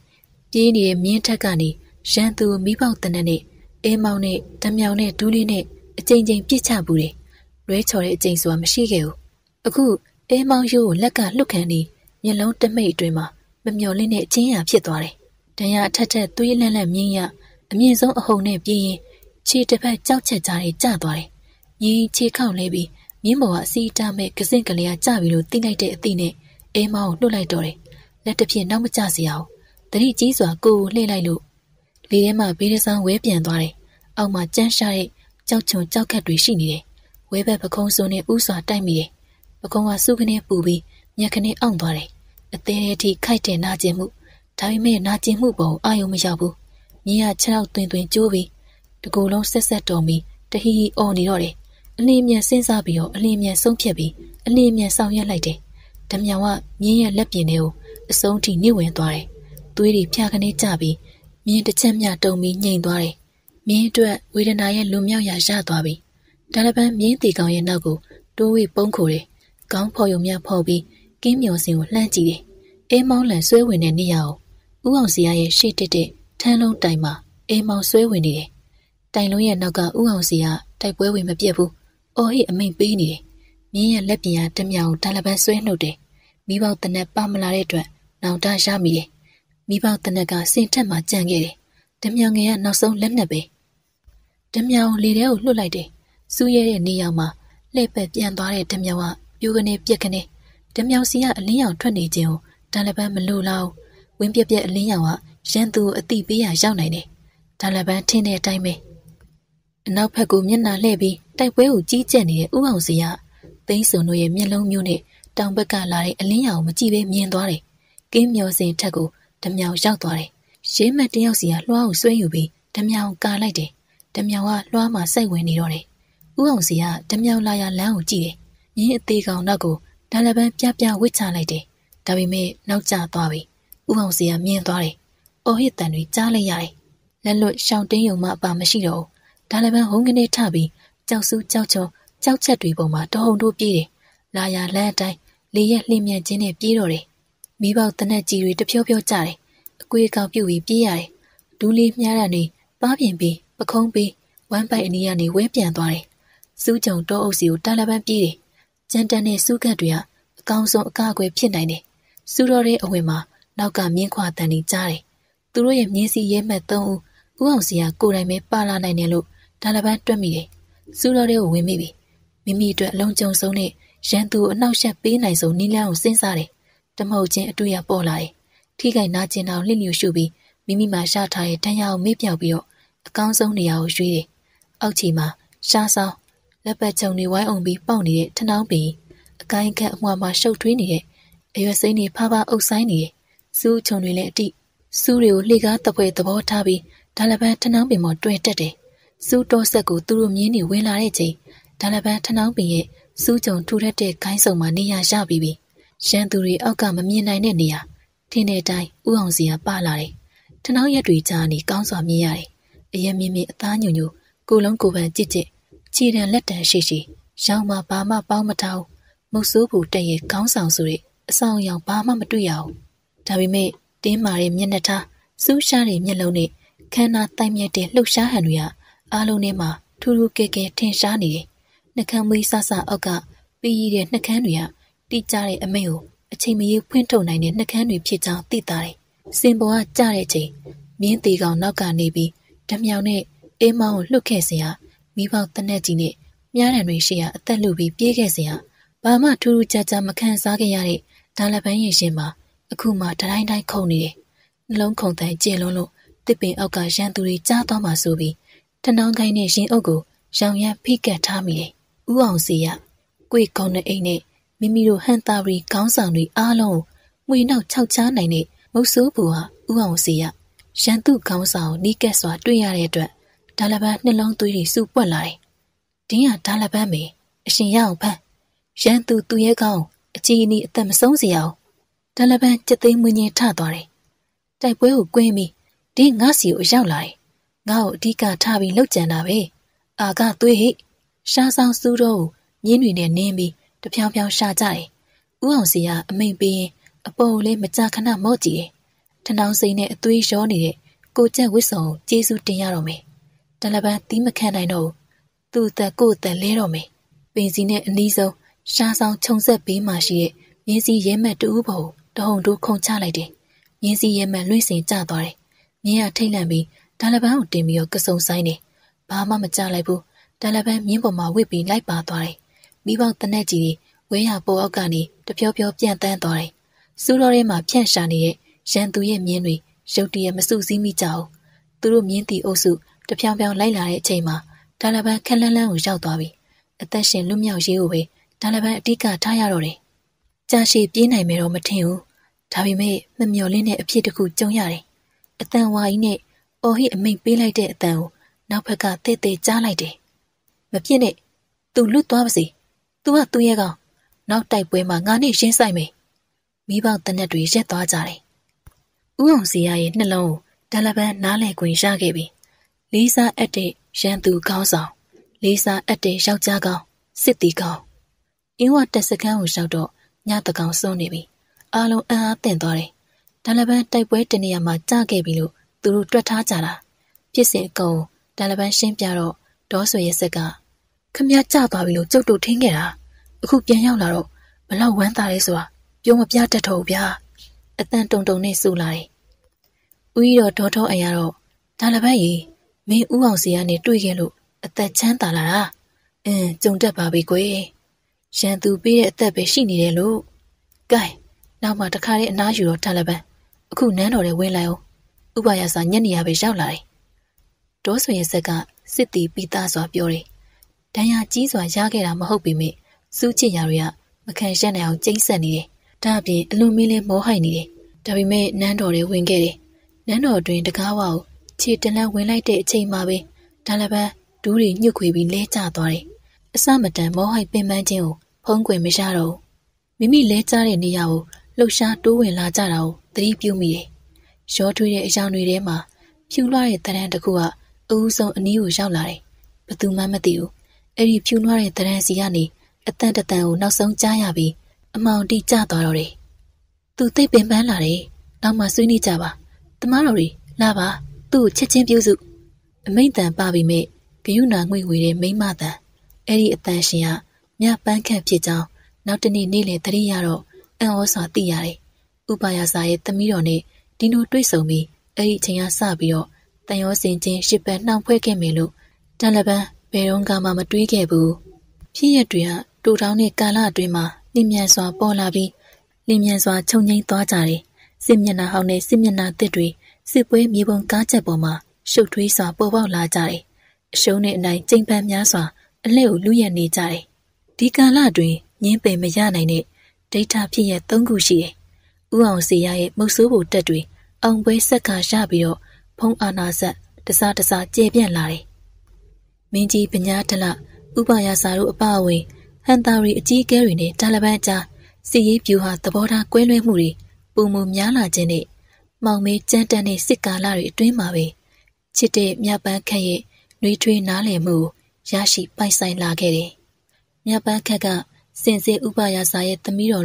ရန်သူမိပေါက်တနက်နဲ့အေးမောင်နဲ့ဓမြောင်နဲ့ဒူးလေးနဲ့အကြိမ်ကြိမ်ပြစ်ချပူတယ်လွဲချော်တဲ့အကြိမ်ဆိုတာမရှိခဲ့ဘူးအခုအေးမောင်ရိုးကိုလက်ကလှုပ်ခမ်းနေမျက်လုံးတမိတ်အတွင်းမှာမမျော်လင့်တဲ့အချင်းရာဖြစ်သွားတယ်ဒဏ်ရာအထက်ထက်သွေးလန့်လန့်မြင်းရအမြင့်ဆုံးအဟုန်နဲ့ပြေးရင်ခြေတစ်ဖက်ကြောက်ချက်ကြားတွေကျသွားတယ်ညီခြေခေါက်လဲပြီးမြင်းပေါ်ကအစီအတားမဲ့ကစင့်ကလေးကကျပြီလို့သိလိုက်တဲ့အသည့်နဲ့အေးမောင်ကိုနှုတ်လိုက်တော့တယ်လက်တစ်ဖြင့်နောက်မကျစေအောင်တတိကြီးစွာကိုယ်ကိုလှည့်လိုက်လို့လေထဲမှာဘေးတဆောင်းဝဲပြန်သွားတယ်အောက်မှာကြမ်းရှားတဲ့ကြောက်ချုံကြောက်ခတ်တွေရှိနေတယ်ဝဲဘက်ပကုံးစုံနဲ့ဥစွာတိုက်မိတယ်ပကုံးကစုခနဲ့ပူပြီးမျက်ခနဲ့အောင့်သွားတယ်အသေးသေးထိခိုက်တဲ့နာကျင်မှုဒါပေမဲ့နာကျင်မှုပေါ်အာရုံမရောက်ဘူးမြင်းကခြေထောက်တွင်ကျိုးပြီးတကူလုံးဆက်တော်ပြီးတဟီဟီအော်နေတော့တယ်အလင်းမြန်စဉ်းစားပြီးတော့အလင်းမြန်ဆုံးဖြတ်ပြီးအလင်းမြန်ဆောင်ရွက်လိုက်တယ်ဓမြောင်ကမြင်းရဲ့လက်ပြင်ထဲကိုအဆုံးထိနှိမ့်ဝင်သွားတယ်သွေးတွေဖြာခနဲ့ကျပြီးမြင်းတစ်ချက်မျှတုံပြီးငြိမ်သွားတယ်မြင်းအတွက်ဝေဒနာရဲ့လွန်မြောက်ရာရသွားပြီဒါလပန်းမြင်းတီကောင်ရဲ့နောက်ကိုတိုးဝေပုံးခိုတယ်ခေါင်းဖော်ယုံများဖော်ပြီးကင်းမျောစင်ကိုလှမ်းကြည့်တယ်အေးမောင်းလန်ဆွဲဝင်တဲ့နေရာကိုဦးအောင်စီရဲ့ရှေ့တက်တဲ့ထန်းလုံးတိုင်မှာအေးမောင်းဆွဲဝင်နေတယ်တိုင်လုံးရဲ့နောက်ကဦးအောင်စီကတိုက်ပွဲဝင်မပြတ်ဘူးအော်ဟိအမိန်ပေးနေတယ်မြင်းရဲ့လက်ပြင်ကဓမြောင်ဒါလပန်းဆွဲနှုတ်တယ်မိပေါက်တနက်ပါမလာတဲ့အတွက်နောင်တရမိတယ်မိပေါက်တနက်ကစင်ထက်မှကြံခဲ့တယ်ဓမြောင်ငယ်ကနောက်ဆုံးလက်နဲ့ပဲဓမြောင်လေထဲကိုလွတ်လိုက်တယ်စူးရဲတဲ့နေရာမှာလှည့်ပတ်ပြန်သွားတဲ့ဓမြောင်ကပြိုကနေပြက်ကနေဓမြောင်စီကအလင်းရောင်ထွက်နေခြင်းကိုဒါလပန်းမလို့လောက်ဝင်းပြက်အလင်းရောင်ကရန်သူကိုအတိပေးရရောက်နိုင်တယ်ဒါလပန်းထင်းတဲ့အတိုင်းပဲအနောက်ဘက်ကိုမျက်နှာလှည့်ပြီးတိုက်ပွဲကိုကြီးကျက်နေတဲ့ဦးအောင်စီကသိန်းစုံတို့ရဲ့မျက်လုံးမျိုးနဲ့တောင်ဘက်ကလာတဲ့အလင်းရောင်ကိုမကြည့်ဘဲမြင်သွားတယ်ကင်းမျောစင်ထက်ကိုဓမြောင်ရောက်သွားတယ်ရဲမတ်တယောက်စီကလွှားကိုဆွဲယူပြီးဓမြောင်ကာလိုက်တယ်ဓမြောင်ကလွှားမှာစိုက်ဝင်နေတော့တယ်ဦးအောင်စီကဓမြောင်လာရလမ်းကိုကြည့်တယ်မြင်းအသေးကောင်နောက်ကိုဒါလပန်းပြဝစ်ချလိုက်တယ်ဒါပေမဲ့နောက်ကျသွားပြီဦးအောင်စီကမြင်သွားတယ်အော်ဟစ်တန်တွေကြားလိုက်ရတယ်လက်လွတ်ရှောင်းတင်းယုံမှအပါမရှိတော့ဘူးဒါလပန်းဟုံးကနေထပြီးကြောက်စူးကြောက်ချောကြောက်ချက်တွေပေါ်မှာတဟုန်တို့ပြေးတယ်လာရလမ်းအတိုင်းလေရက်လှိမ့်မြန်ခြင်းနဲ့ပြေးတော့တယ်မိပေါက်တနက်ကြီးတွေတဖြောဖြောကျတယ်အကွေးကောင်ပြုတ်ပြီးပြေးရတယ်ဒူးလေးမြားရနေပါပြင်ပြီးပခုံးပြီးဝမ်းပိုက်အနီးကနေဝဲပြန်သွားတယ်စူးကြုံတောအုပ်စီကိုတာလပန်းပြေးတယ်ကြမ်းတမ်းတဲ့စူးကတ်တွေကအကောင်းဆုံးအကာအကွယ်ဖြစ်နိုင်တယ်စူးတော်တဲ့အဝင်မှာနောက်ကမြင်းခွာတန်တွေကြားတယ်သူတို့ရဲ့မြင်းစီရဲမှတ်3ဦးဦးအောင်စီကကိုယ်တိုင်ပဲပါလာနိုင်တယ်လို့ဒါလပန်းတွက်မိတယ်စူးတော်တဲ့ကိုဝင်မိပြီမိမိအတွက်အလုံးကြုံဆုံးနဲ့ရန်သူကိုအနှောက်အယှက်ပေးနိုင်ဆုံးနီလန်းကိုစဉ်းစားတယ်တမဟုတ်ချင်းအတွေ့ရပေါ်လာတယ်ထိခိုက်နာကျင်အောင်လှစ်လျူရှုပြီးမိမိမှာရှာထားတဲ့တန်ရာကိုမေ့ပြောက်ပြီးတော့အကောင်းဆုံးနေရာကိုရွေးတယ်အောက်ခြေမှာရှားဆောင်လက်ပတ်ချုံတွေဝိုင်းအောင်ပြီးပေါက်နေတဲ့ထနှောင်းပင်အကိုင်းခန့်အမွှာမှာရှုပ်ထွေးနေတဲ့အရွယ်စိမ်းတွေဖားဖားအုပ်ဆိုင်နေတယ်စူးချုံတွေလည်းအတိစူးတွေကိုလှေကားတပွဲသဘောထားပြီးဒါလပန်းထနှောင်းပင်ပေါ်တွေ့တက်တယ်စူးတော်ဆက်ကိုသူတို့မြင်းနေဝင်လာတဲ့ချိန်ဒါလပန်းထနှောင်းပင်ရဲ့စူးချုံထူထက်တဲ့ခိုင်းစုံမှာနေရာရပြီးပြီရန်သူတွေအောက်ကမမြင်နိုင်တဲ့နေရာထင်းတဲ့အတိုင်းဥအောင်စီကပါလာတယ်ထနှောင်းရက်တွေကြားနေကောင်းစွာမြင်ရတယ်အရင်မြင်အသားညွညကိုလုံးကိုပန်ကြစ်ခြေတံလက်တံရှိရောင်မှာဘာမှပေါင်းမထားမုတ်ဆိုးဘူးတဲ့ရဲ့ခေါင်းဆောင်ဆိုတဲ့အဆောင်ရောင်ဘာမှမတွေ့ရဘူးဒါပေမဲ့တင်းမာတဲ့မျက်နှာထားစူးရှားတဲ့မျက်လုံးနဲ့ခန္ဓာတိုင်မြက်တဲ့လှုပ်ရှားဟန်တွေကအားလုံးထဲမှာထူးထူးကဲကဲထင်ရှားနေတယ်နှကမ်းမွေးဆဆအောက်ကပြီးရတဲ့နှကမ်းတွေကတိကျတဲ့အမိန့်ကိုအချိန်မရွေးဖွင့်ထုတ်နိုင်တဲ့နှကမ်းတွေဖြစ်ကြောင်းသိတာတယ်စင်ပေါ်ကကြားတဲ့အချိန်မြင်းသေးကောင်နောက်ကနေပြီးဓမြောင်နဲ့အေးမောင်းကိုလှုပ်ခဲ့စဉ်ကမိဘတနက်ကြီးနဲ့မြားတံတွေရှိရာအသက်လူပြီးပြေးခဲ့စဉ်ကဘာမှထူးထူးခြားခြားမခံစားခဲ့ရတဲ့ဒါလပန်းရင်ရှင်မှာအခုမှတိုင်းတိုင်းခုန်နေတယ်နှလုံးခုန်တန်ကျင်လွန်းလို့တစ်ပင်အောက်ကရန်သူတွေကြားသွားမှဆိုပြီးထဏောင်းခိုင်းတဲ့ရင်အုပ်ကိုရောင်ရမ်းဖိကတ်ထားမိတယ်ဥအောင်စီရကိုယ်ကောင်းတဲ့အိမ်နဲ့မိမိတို့ဟန်တာရီခေါင်းဆောင်တွေအားလုံးငွေနောက်ခြောက်ချားနိုင်တဲ့မုတ်ဆိုးဘူဟာဥအောင်စီရရန်သူခေါင်းဆောင်နီးကက်စွာတွေ့ရတဲ့အတွက်ဒါလပန်းနှလုံးသွေးတွေစူပွက်လာတယ်။တင်းကဒါလပန်းမေအရှင်ရအောင်ဖမ်းရန်သူသူရဲ့ကောင်းအကြီးအနီးအသက်မဆုံးစေအောင်ဒါလပန်းကြက်သိမ်းမွေးငင်းထသွားတယ်။တိုက်ပွဲကိုကွင်းပြီးတင်းငါစီကိုရောက်လာတယ်။ငါ့ကိုအဓိကထားပြီးလှုပ်ကြံတာပဲ။အာကသွေးဟိရှားဆောင်စူးတော့မြင်းတွေနဲ့နင်းပြီးတဖြောင်းဖြောင်းရှာကြတယ်။ဥအောင်စီကအမိန်ပေးရင်အပေါ်လေးမကြခဏမော့ကြည့်တယ်။ထဏောင်းစိမ့်နဲ့အသွေးရောနေတဲ့ကိုကျက်ဝစ်စုံကိုကျေးဇူးတင်ရတော့မယ်။ဒါလပန်းတီးမခံနိုင်တော့သူ့အသက်ကိုယ်အသက်လဲတော့မယ်။ပင်စီနဲ့အနီးဆုံးရှားဆောင်ခြုံဆက်ဘေးမှာရှိတဲ့မြင်းစီရဲမက်တူးပေါ်တဟုန်တို့ခုန်ချလိုက်တယ်။မြင်းစီရဲမက်လွင့်စင်ကျသွားတယ်။မြင်းကထိတ်လန့်ပြီးဒါလပန်းကိုတင်ပြီးတော့ကစုံဆိုင်တယ်။ဘာမှမကြလိုက်ဘူး။ဒါလပန်းမြင်းပေါ်မှာဝစ်ပြီးလိုက်ပါသွားတယ်။မိဘတနက်ကြီးဝဲရပေါ်အောက်ကနေတဖြောဖြောပြန်တန်းသွားတယ်။စူးတော်ထဲမှာဖြန့်ရှာနေတဲ့ရန်သူရဲ့မြင်းတွေရုတ်တရက်မစုစည်းမိကြဘူး။သူတို့မြင်းတီအုပ်စုတဖြောင်းဖြောင်းလိုက်လာတဲ့အချိန်မှာဒါလပန်းခက်လန်းလန်းကိုရောက်သွားပြီ။အသက်ရှင်လွတ်မြောက်ရေးကိုပဲဒါလပန်းအဓိကထားရတော့တယ်။ကြာရှည်ပြေးနိုင်မယ်တော့မထင်ဘူး။ဒါပေမဲ့မမျှော်လင့်တဲ့အဖြစ်တစ်ခုကြုံရတယ်။အတန်ဝါကြီးနဲ့အော်ဟိအမိန်ပေးလိုက်တဲ့အတန်ကိုနောက်ဘက်ကတဲ့တဲ့ကြားလိုက်တယ်။မပြစ်နဲ့။ तू လွတ်သွားပါစေ။ तू ကသူ့ရဲ့ကောင်နောက်တိုက်ပွဲမှာငါနဲ့ရှင်းဆိုင်မယ်။မိဘတနက်တွေရက်သွားကြတယ်။ဥအောင်စီရရဲ့နှလုံးကိုဒါလပန်းနားလည်ခွင့်ရခဲ့ပြီ။လေးစားအပ်တဲ့ရန်သူကောင်းဆောင်လေးစားအပ်တဲ့ယောက်ျားကောင်းစစ်တီကောင်းအင်းဝတက်စကန်းကိုရောက်တော့ညတကောင်စွန့်နေပြီအားလုံးအံ့အားသင့်သွားတယ်ဒါလပန်းတိုက်ပွဲတနေရာမှာကြာခဲ့ပြီလို့သူတို့တွက်ထားကြတာဖြစ်စဉ်အကုန်ဒါလပန်းရှင်းပြတော့ဒေါ်ဆွေရဲ့ဆက်ကခမရကြာသွားပြီလို့ကျုပ်တို့ထင်ခဲ့တာအခုပြန်ရောက်လာတော့ဘလောက်ဝမ်းသာလဲဆိုတာပြောမပြတတ်တော့ဘူးဗျာအတန်တုံတုံနဲ့စူလာတယ်ဦးကြီးတော်ဒေါ်ထောအရာတော့ဒါလပန်းကြီးမင်းဦးအောင်စီကနေတွေ့ခဲ့လို့အသက်ချမ်းသာလာတာကြုံတတ်ပါပြီကွယ်ရန်သူပေးတဲ့အသက်ပဲရှိနေတယ်လို့ကဲနောက်မှတခါလေးအနားယူတော့ဒါလပန်းအခုနန်းတော်ထဲဝင်လိုက်အောင်ဥပယစာညနေရပဲရောက်လာတယ်ဒေါ်ဆွေရဲ့ဆက်ကစစ်တီပိသားစွာပြောတယ်ဒဏ်ရာကြီးစွာရခဲ့တာမဟုတ်ပေမဲ့စူးချစ်ရာတွေကမခံရှက်နိုင်အောင်ကျိန်းဆက်နေတယ်ဒါအပြင်အလွန်မင်းလေးမောဟိုက်နေတယ်ဒါပေမဲ့နန်းတော်ထဲဝင်ခဲ့တယ်နန်းတော်တွင်တကားဝါကိုခြေတလန်းဝင်လိုက်တဲ့အချိန်မှာပဲဒါလပန်းဒူးတွေညှုတ်ခွေပြီးလဲကျသွားတယ်အစမတန်မောဟိုက်ပင်ပန်းခြင်းကိုဖုံးကွယ်မရတော့မိမိလဲကျတဲ့နေရာကိုလှုပ်ရှားတိုးဝင်လာကြတာကိုသတိပြုမိတယ်ရောထွေးတဲ့အယောင်တွေထဲမှာဖြူလွှားတဲ့တရံတစ်ခုကအဦးဆုံးအနီးကိုရောက်လာတယ်ဘသူမှမသိဘူးအဲ့ဒီဖြူလွှားတဲ့တရံစီကနေအတန်တတန်ကိုနောက်ဆုံးကြားရပြီးအမောင်တိကျသွားတော့တယ်သူသိပ်ပင်ပန်းလာတယ်နောက်မှဆွေးနွေးကြပါတမားတော်တွေလာပါသူ့ကိုချက်ချင်းပြုစုအမိန့်တန်ပါပြီမဲ့ဂယုဏငွေဝေတဲ့မိမတန်အဲ့ဒီအတန်ရှင်ကမြပန်းခန့်ဖြစ်ကြောင်းနောက်တနေ့နေ့လည်သတိရတော့အံ့ဩစွာသိရတယ်ဥပယစာရဲ့သမီးတော်နဲ့ဒီလိုတွေ့ဆုံပြီးအဲ့ဒီအချိန်ကစပြီးတော့တန်ရောစင်ချင်းရှစ်ပန်းနှောင်ဖွဲခဲ့မယ်လို့တန်လပန်းဘယ်တော့မှမတွေးခဲ့ဘူးဖြစ်ရတွေကတူတောင်းတဲ့ကာလအတွင်းမှာလင်းမြန်စွာပေါ်လာပြီးလင်းမြန်စွာခြုံငိမ့်သွားကြတယ်စစ်မျက်နှာဟောင်းနဲ့စစ်မျက်နှာတစ်တွေစစ်ပွဲမြေပုံကားချက်ပေါ်မှာရှုပ်ထွေးစွာပေါ်ပေါက်လာကြတယ်အရှုံးနဲ့အနိုင်ကျိန်ပန်းများစွာအလှည့်ကိုလူရနေကြတယ်ဒီကာလအတွင်းငင်းပယ်မရနိုင်တဲ့ဒိဋ္ဌဖြစ်ရ၃ခုရှိတယ်ဥအောင်စီရရဲ့မုတ်ဆိုးဘုံတက်တွေအောင်ပွဲဆက်ခါရပြီးတော့ဖုံးအာနာဆက်တစားတစားကျေပြန့်လာတယ်မင်းကြီးပညာထလဥပယစာတို့အပအဝင်ဟန်တာရီအကြီးအကဲတွေနဲ့တာလဘန်အကြားစစ်ရေးဗျူဟာသဘောထားကွဲလွဲမှုတွေပုံမများလာခြင်းနဲ့မောင်မေးကြမ်းတမ်းတဲ့စစ်ကာလတွေအတွင်းမှာပဲချစ်တဲ့မြပန်းခက်ရဲ့နှွေးထွေးနားလည်မှုရရှိပိုင်ဆိုင်လာခဲ့တယ်။မြပန်းခက်ကစင်စစ်ဥပယစာရဲ့သမီးတော်လို့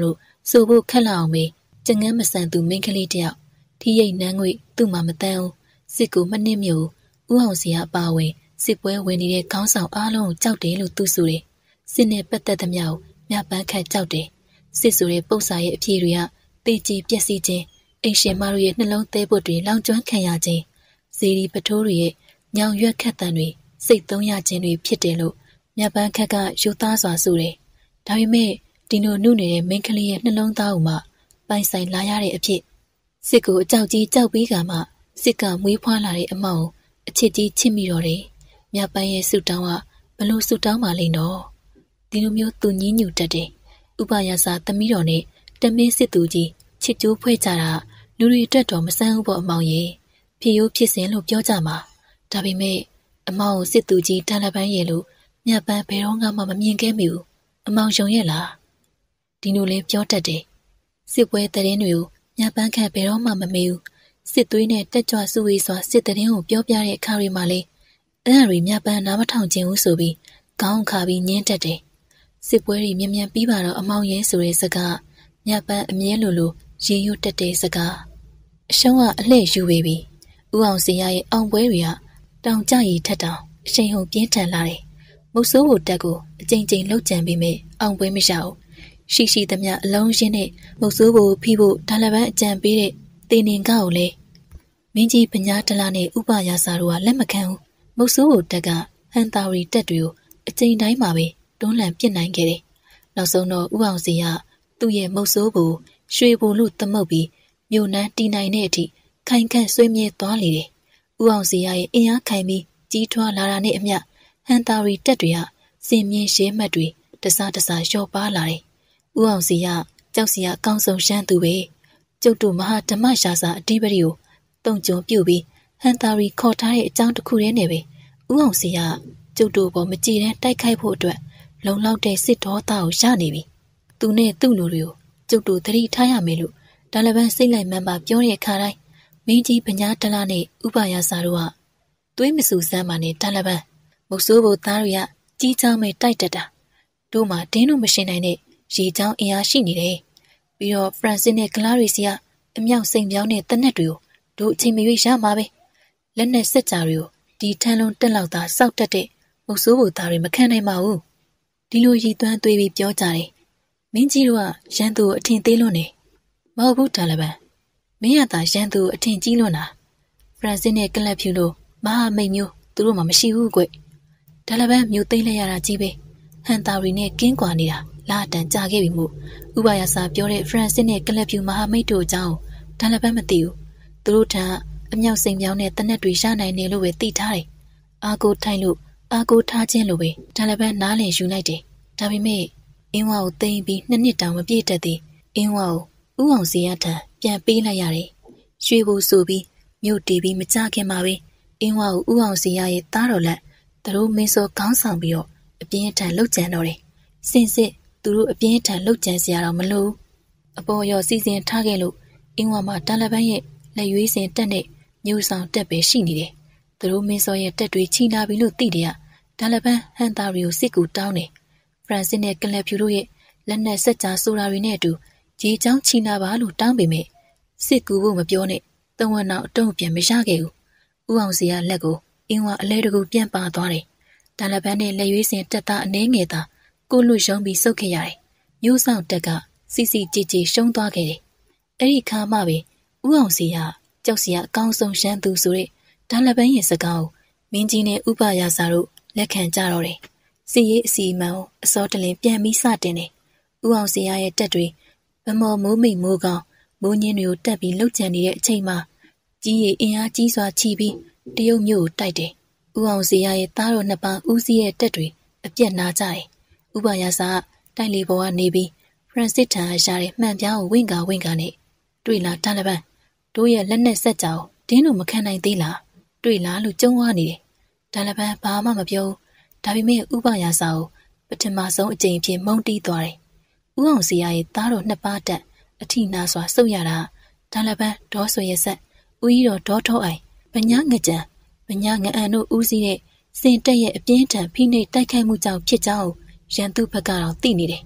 ဆိုဖို့ခက်လာအောင်မေကျငန်းမဆန်သူမိန်းကလေးတယောက်ထီရိတ်နန်းငွေသူ့မှာမတန်းဘူးစစ်ကိုမနှိမ့်မြို့ဦးအောင်စီကအပါဝင်စစ်ပွဲဝင်နေတဲ့ခေါင်းဆောင်အားလုံးကိုကြောက်တယ်လို့သူဆိုတယ်စစ်နဲ့ပတ်သက်သမျှကိုမြပန်းခတ်ကြောက်တယ်စစ်ဆိုတဲ့ပု္ပ္ပာရဲ့အဖြစ်တွေကတေချီပျက်စီးခြင်းအိမ်ရှင်မတို့ရဲ့နှလုံးသေးပုတ်တွေလောင်ကျွမ်းခံရခြင်းဇီရီပထိုးတွေရဲ့ညောင်ရွက်ခတ်တံတွေစိတ်သုံးရခြင်းတွေဖြစ်တယ်လို့မြပန်းခတ်ကယူသားစွာဆိုတယ်ဒါပေမဲ့ဒီလိုနှုတ်နေတဲ့မိန်းကလေးရဲ့နှလုံးသားကိုမှပိုင်ဆိုင်လာရတဲ့အဖြစ်စစ်ကိုအကြောက်ကြီးကြောက်ပြီးကမှစစ်ကမွေးဖွားလာတဲ့အမောင်အချစ်ကြီးချစ်မိတော့တယ်မြပန်းရဲ့ဆူတောင်းကဘလို့ဆူတောင်းပါလိမ့်တော့ဒီလိုမျိုးသူညင်းညူတတ်တယ်ဥပယာစာသမီးတော်နဲ့တမင်းစစ်သူကြီးချစ်ကြိုးဖွဲ့ကြတာလူတွေအတွက်တော့မဆန်းဘူးပေါ့အမောင်ရဲ့ဖြစ်ရိုးဖြစ်စဉ်လို့ပြောကြမှာဒါပေမဲ့အမောင်ကိုစစ်သူကြီးတန်လပန်းရဲ့လို့မြပန်းဘယ်တော့မှမမြင်ခဲ့မိဘူးအမောင်ယုံရဲ့လားဒီလိုလေးပြောတတ်တယ်စစ်ပွဲတရင်တွေကိုမြပန်းခန့်ဘယ်တော့မှမမေ့ဘူးစစ်သွေးနဲ့တက်ကြွစုဝေးစွာစစ်တရင်ကိုပြောပြတဲ့အခါတွေမှာလေအဲ့ဒါတွေမြပန်းနားမထောင်ခြင်းဘူးဆိုပြီးခေါင်းခါပြီးညင်းတတ်တယ်စစ်ပွဲတွေမြ мян ပြီးပါတော့အမောင်ရဲဆိုတဲ့စကားမြပန်းအမြဲလိုရေရွတ်တက်တဲ့စကားအရှုံးကအလှည့်ယူပေပြီဥအောင်စရာရဲ့အောင်ပွဲတွေကတောင်ကြရီထက်တောင်အရှိန်ဟုန်ပြင်းထန်လာတယ်မုတ်ဆိုးကိုတက်ကိုအကြိမ်ကြိမ်လှုပ်ကြံပြီးမြအောင်ပွဲမရဘူးရှိသမျှအလုံးရင်းနဲ့မုတ်ဆိုးကိုဖိဖို့ဒါလပန်းအကြံပေးတဲ့တေနင်ကကိုလည်းမင်းကြီးပညာတလားနဲ့ဥပယာစာတို့ကလက်မခံဘူးမုတ်ဆိုးကိုတက်ကဟန်တာရီတက်တွေကိုအကြိမ်တိုင်းမှာပဲတွန်းလှန်ပစ်နိုင်ခဲ့တယ်နောက်ဆုံးတော့ဥအောင်စီကသူ့ရဲ့မုတ်ဆိုးကိုရွှေဘိုလို့သမုတ်ပြီးမြို့နန်းတီနိုင်တဲ့အထိခိုင်ခန့်ဆွေးမြဲသွားလေတယ်ဥအောင်စီရဲ့အင်အားခိုင်ပြီးကြီးထွားလာတာနဲ့အမျှဟန်တာရီတက်တွေကစင်မြင့်ရှဲမှတ်တွေတစားလျော့ပါလာတယ်ဥအောင်စီကကြောက်စီကအကောင်းဆုံးရှမ်းသူပဲကျုပ်တို့မဟာဓမ္မရှာစာအဓိပတိကိုတုံကြုံပြုတ်ပြီးဟန်တာရီခေါ်ထားတဲ့အကြောင်းတစ်ခုတည်းနဲ့ပဲဥအောင်စီကကျုပ်တို့ပေါ်မကြည်တဲ့တိုက်ခိုက်ဖို့အတွက်လုံလောက်တဲ့စစ်တော်သားကိုရနေပြီသူနဲ့သူ့လူတွေကိုကျုပ်တို့သတိထားရမယ်လို့ဒါလပန်းစိတ်လိုက်မှန်းပါပြောတဲ့အခါတိုင်းမင်းကြီးပညာတလားနဲ့ဥပယာစာတို့ကသွေးမဆူစမ်းပါနဲ့ဒါလပန်းမုတ်ဆိုးဘိုသားတွေကကြီးချောင်းမဲ့တိုက်တက်တာတို့မှဒင်းတို့မရှင်နိုင်တဲ့ရေချောင်းအင်အားရှိနေတယ်ပြီးတော့ဖရန်စစ်နဲ့ကလာရီစီကအမြောက်စိန်ပြောင်းတဲ့တနက်တွေကိုတို့အချိန်မရွေးရမှာပဲလက်နဲ့စက်ကြတွေကိုဒီထန်းလုံးတက်လောက်သာစောက်တက်တဲ့မုတ်ဆိုးဘိုသားတွေမခံနိုင်ပါဘူးဒီလိုရည်သွမ်းသွေးပြီးပြောကြတယ်မင်းကြီးတို့ကရန်သူကိုအထင်သေးလွန်းနေမဟုတ်ဘူးဒါလပန်းမင်းရတာရန်သူကိုအထင်ကြီးလွန်းတာဖရန်စစ်နဲ့ကလပ်ဖြူလို့မဟာမိတ်မျိုးသူတို့မှမရှိဘူးကွဒါလပန်းမျိုးသိမ့်လိုက်ရတာကြီးပဲဟန်တာရီနဲ့ကင်းကွာနေတာလာတန်ကြာခဲ့ပြီမို့ဥပယာစာပြောတဲ့ဖရန်စစ်နဲ့ကလပ်ဖြူမဟာမိတ်တို့အကြောင်းဒါလပန်းမသိဘူးသူတို့ထံအမြောက်စိန်ပြောင်းတဲ့တနက်တွေရနိုင်တယ်လို့ပဲသိထားတယ်အာကိုထိုင်လို့အာကိုထားခြင်းလိုပဲဒါလပန်းနားလည်ယူလိုက်တယ်ဒါပေမဲ့အင်းဝါကိုသိမ့်ပြီးနှစ်တောင်မပြည့်တတ်သေးအင်းဝါကိုဥအောင်စီရထံပြန်ပေးလိုက်ရတယ်ရွှေဘူဆိုပြီးမြို့တီးပြီးမကြခင်မှာပဲအင်းဝါကိုဥအောင်စီရရဲ့သားတော်လက်သူတို့မင်းစောခေါင်းဆောင်ပြီးတော့အပြင်းထန်လှုပ်ကြံတော့တယ်စင်စစ်သူတို့အပြင်းထန်လှုပ်ကြံစရာတော့မလိုအပေါ်ရောစီစဉ်ထားခဲ့လို့အင်းဝါမှာတာလပန်းရဲ့လက်ရွေးစင်တက်နဲ့မျိုးဆောင်တက်ပဲရှိနေတယ်သူတို့မင်းစောရဲ့တက်တွေချီလာပြီလို့သိတယ်တာလပန်းဟန်တာရီကိုစစ်ကူတောင်းတယ်ဖရန်စစ်နဲ့ကလပ်ဖြူတို့ရဲ့လက်နက်စက်ကြားဆိုတာတွေနဲ့အတူရေချောင်းချီနာပါလို့တောင်းပေမဲ့စစ်ကူဖို့မပြောနဲ့သုံးဝက်နောက်အတုံးပြန်မရခဲ့ဘူး။ဦးအောင်စီကလက်ကိုအင်းဝအလဲတကူပြန်ပါသွားတယ်။ဒါလပန်းနဲ့လက်ရွေးစင်တက်သားအနှဲငယ်သာကိုလွတ်ရုံပြီးစုပ်ခဲ့ရတယ်။မျိုးဆောင်တက်ကစီစီကြည်ကြည်ရှုံးသွားခဲ့တယ်။အဲ့ဒီခါမှပဲဦးအောင်စီကကြောက်စီကအကောင်းဆုံးရန်သူဆိုတဲ့ဒါလပန်းရဲ့စကားကိုမင်းကြီးနဲ့ဥပယာစာတို့လက်ခံကြတော့တယ်။စီရေးအစီအမံကိုအစောတလင်ပြန်ပြီးစတင်တယ်။ဦးအောင်စီရဲ့တက်တွေဗမော်မိုးမိတ်မိုးကောင်မိုးညင်းတွေကိုတက်ပြီးလှုပ်ကြံနေတဲ့အချိန်မှာကြီးရည်အင်အားကြီးစွာချီပြီးတရုတ်မြို့ကိုတိုက်တယ်။ဦးအောင်စီရဲ့သားတော်နှစ်ပါးဦးစီးရဲ့တက်တွေအပြက်နာကြတယ်။ဥပယာစာတိုက်လေပေါ်ကနေပြီးဖရန်စစ်ထံရတဲ့မှန်ပြားကိုဝင့်ကာနဲ့တွေ့လာတာလပန်းတို့ရဲ့လက်နဲ့ဆက်ကြောင်ဒင်းတို့မခံနိုင်သေးလားတွေ့လားလို့ကြုံဝါနေတယ်။ဒါလပန်းဘာမှမပြောဘူး။ဒါပေမဲ့ဥပယာစာကိုပထမဆုံးအကြိမ်ဖြစ်မုန်းတီးသွားတယ်။ဦးအောင်စီရဲ့သားတော်နှစ်ပါးတက်အထိနာစွာစုပ်ရတာဒါလပန်းဒေါ်ဆွေရဆက်ဦးကြီးတော်ဒေါ်ထောအိုင်ပညာငကြံပညာငအန်တို့ဦးစီးတဲ့စင်တက်ရဲ့အပြင်းထန်ဖိနှိပ်တိုက်ခိုက်မှုကြောင့်ဖြစ်ကြောင်းရန်သူဘက်ကတော့သိနေတယ်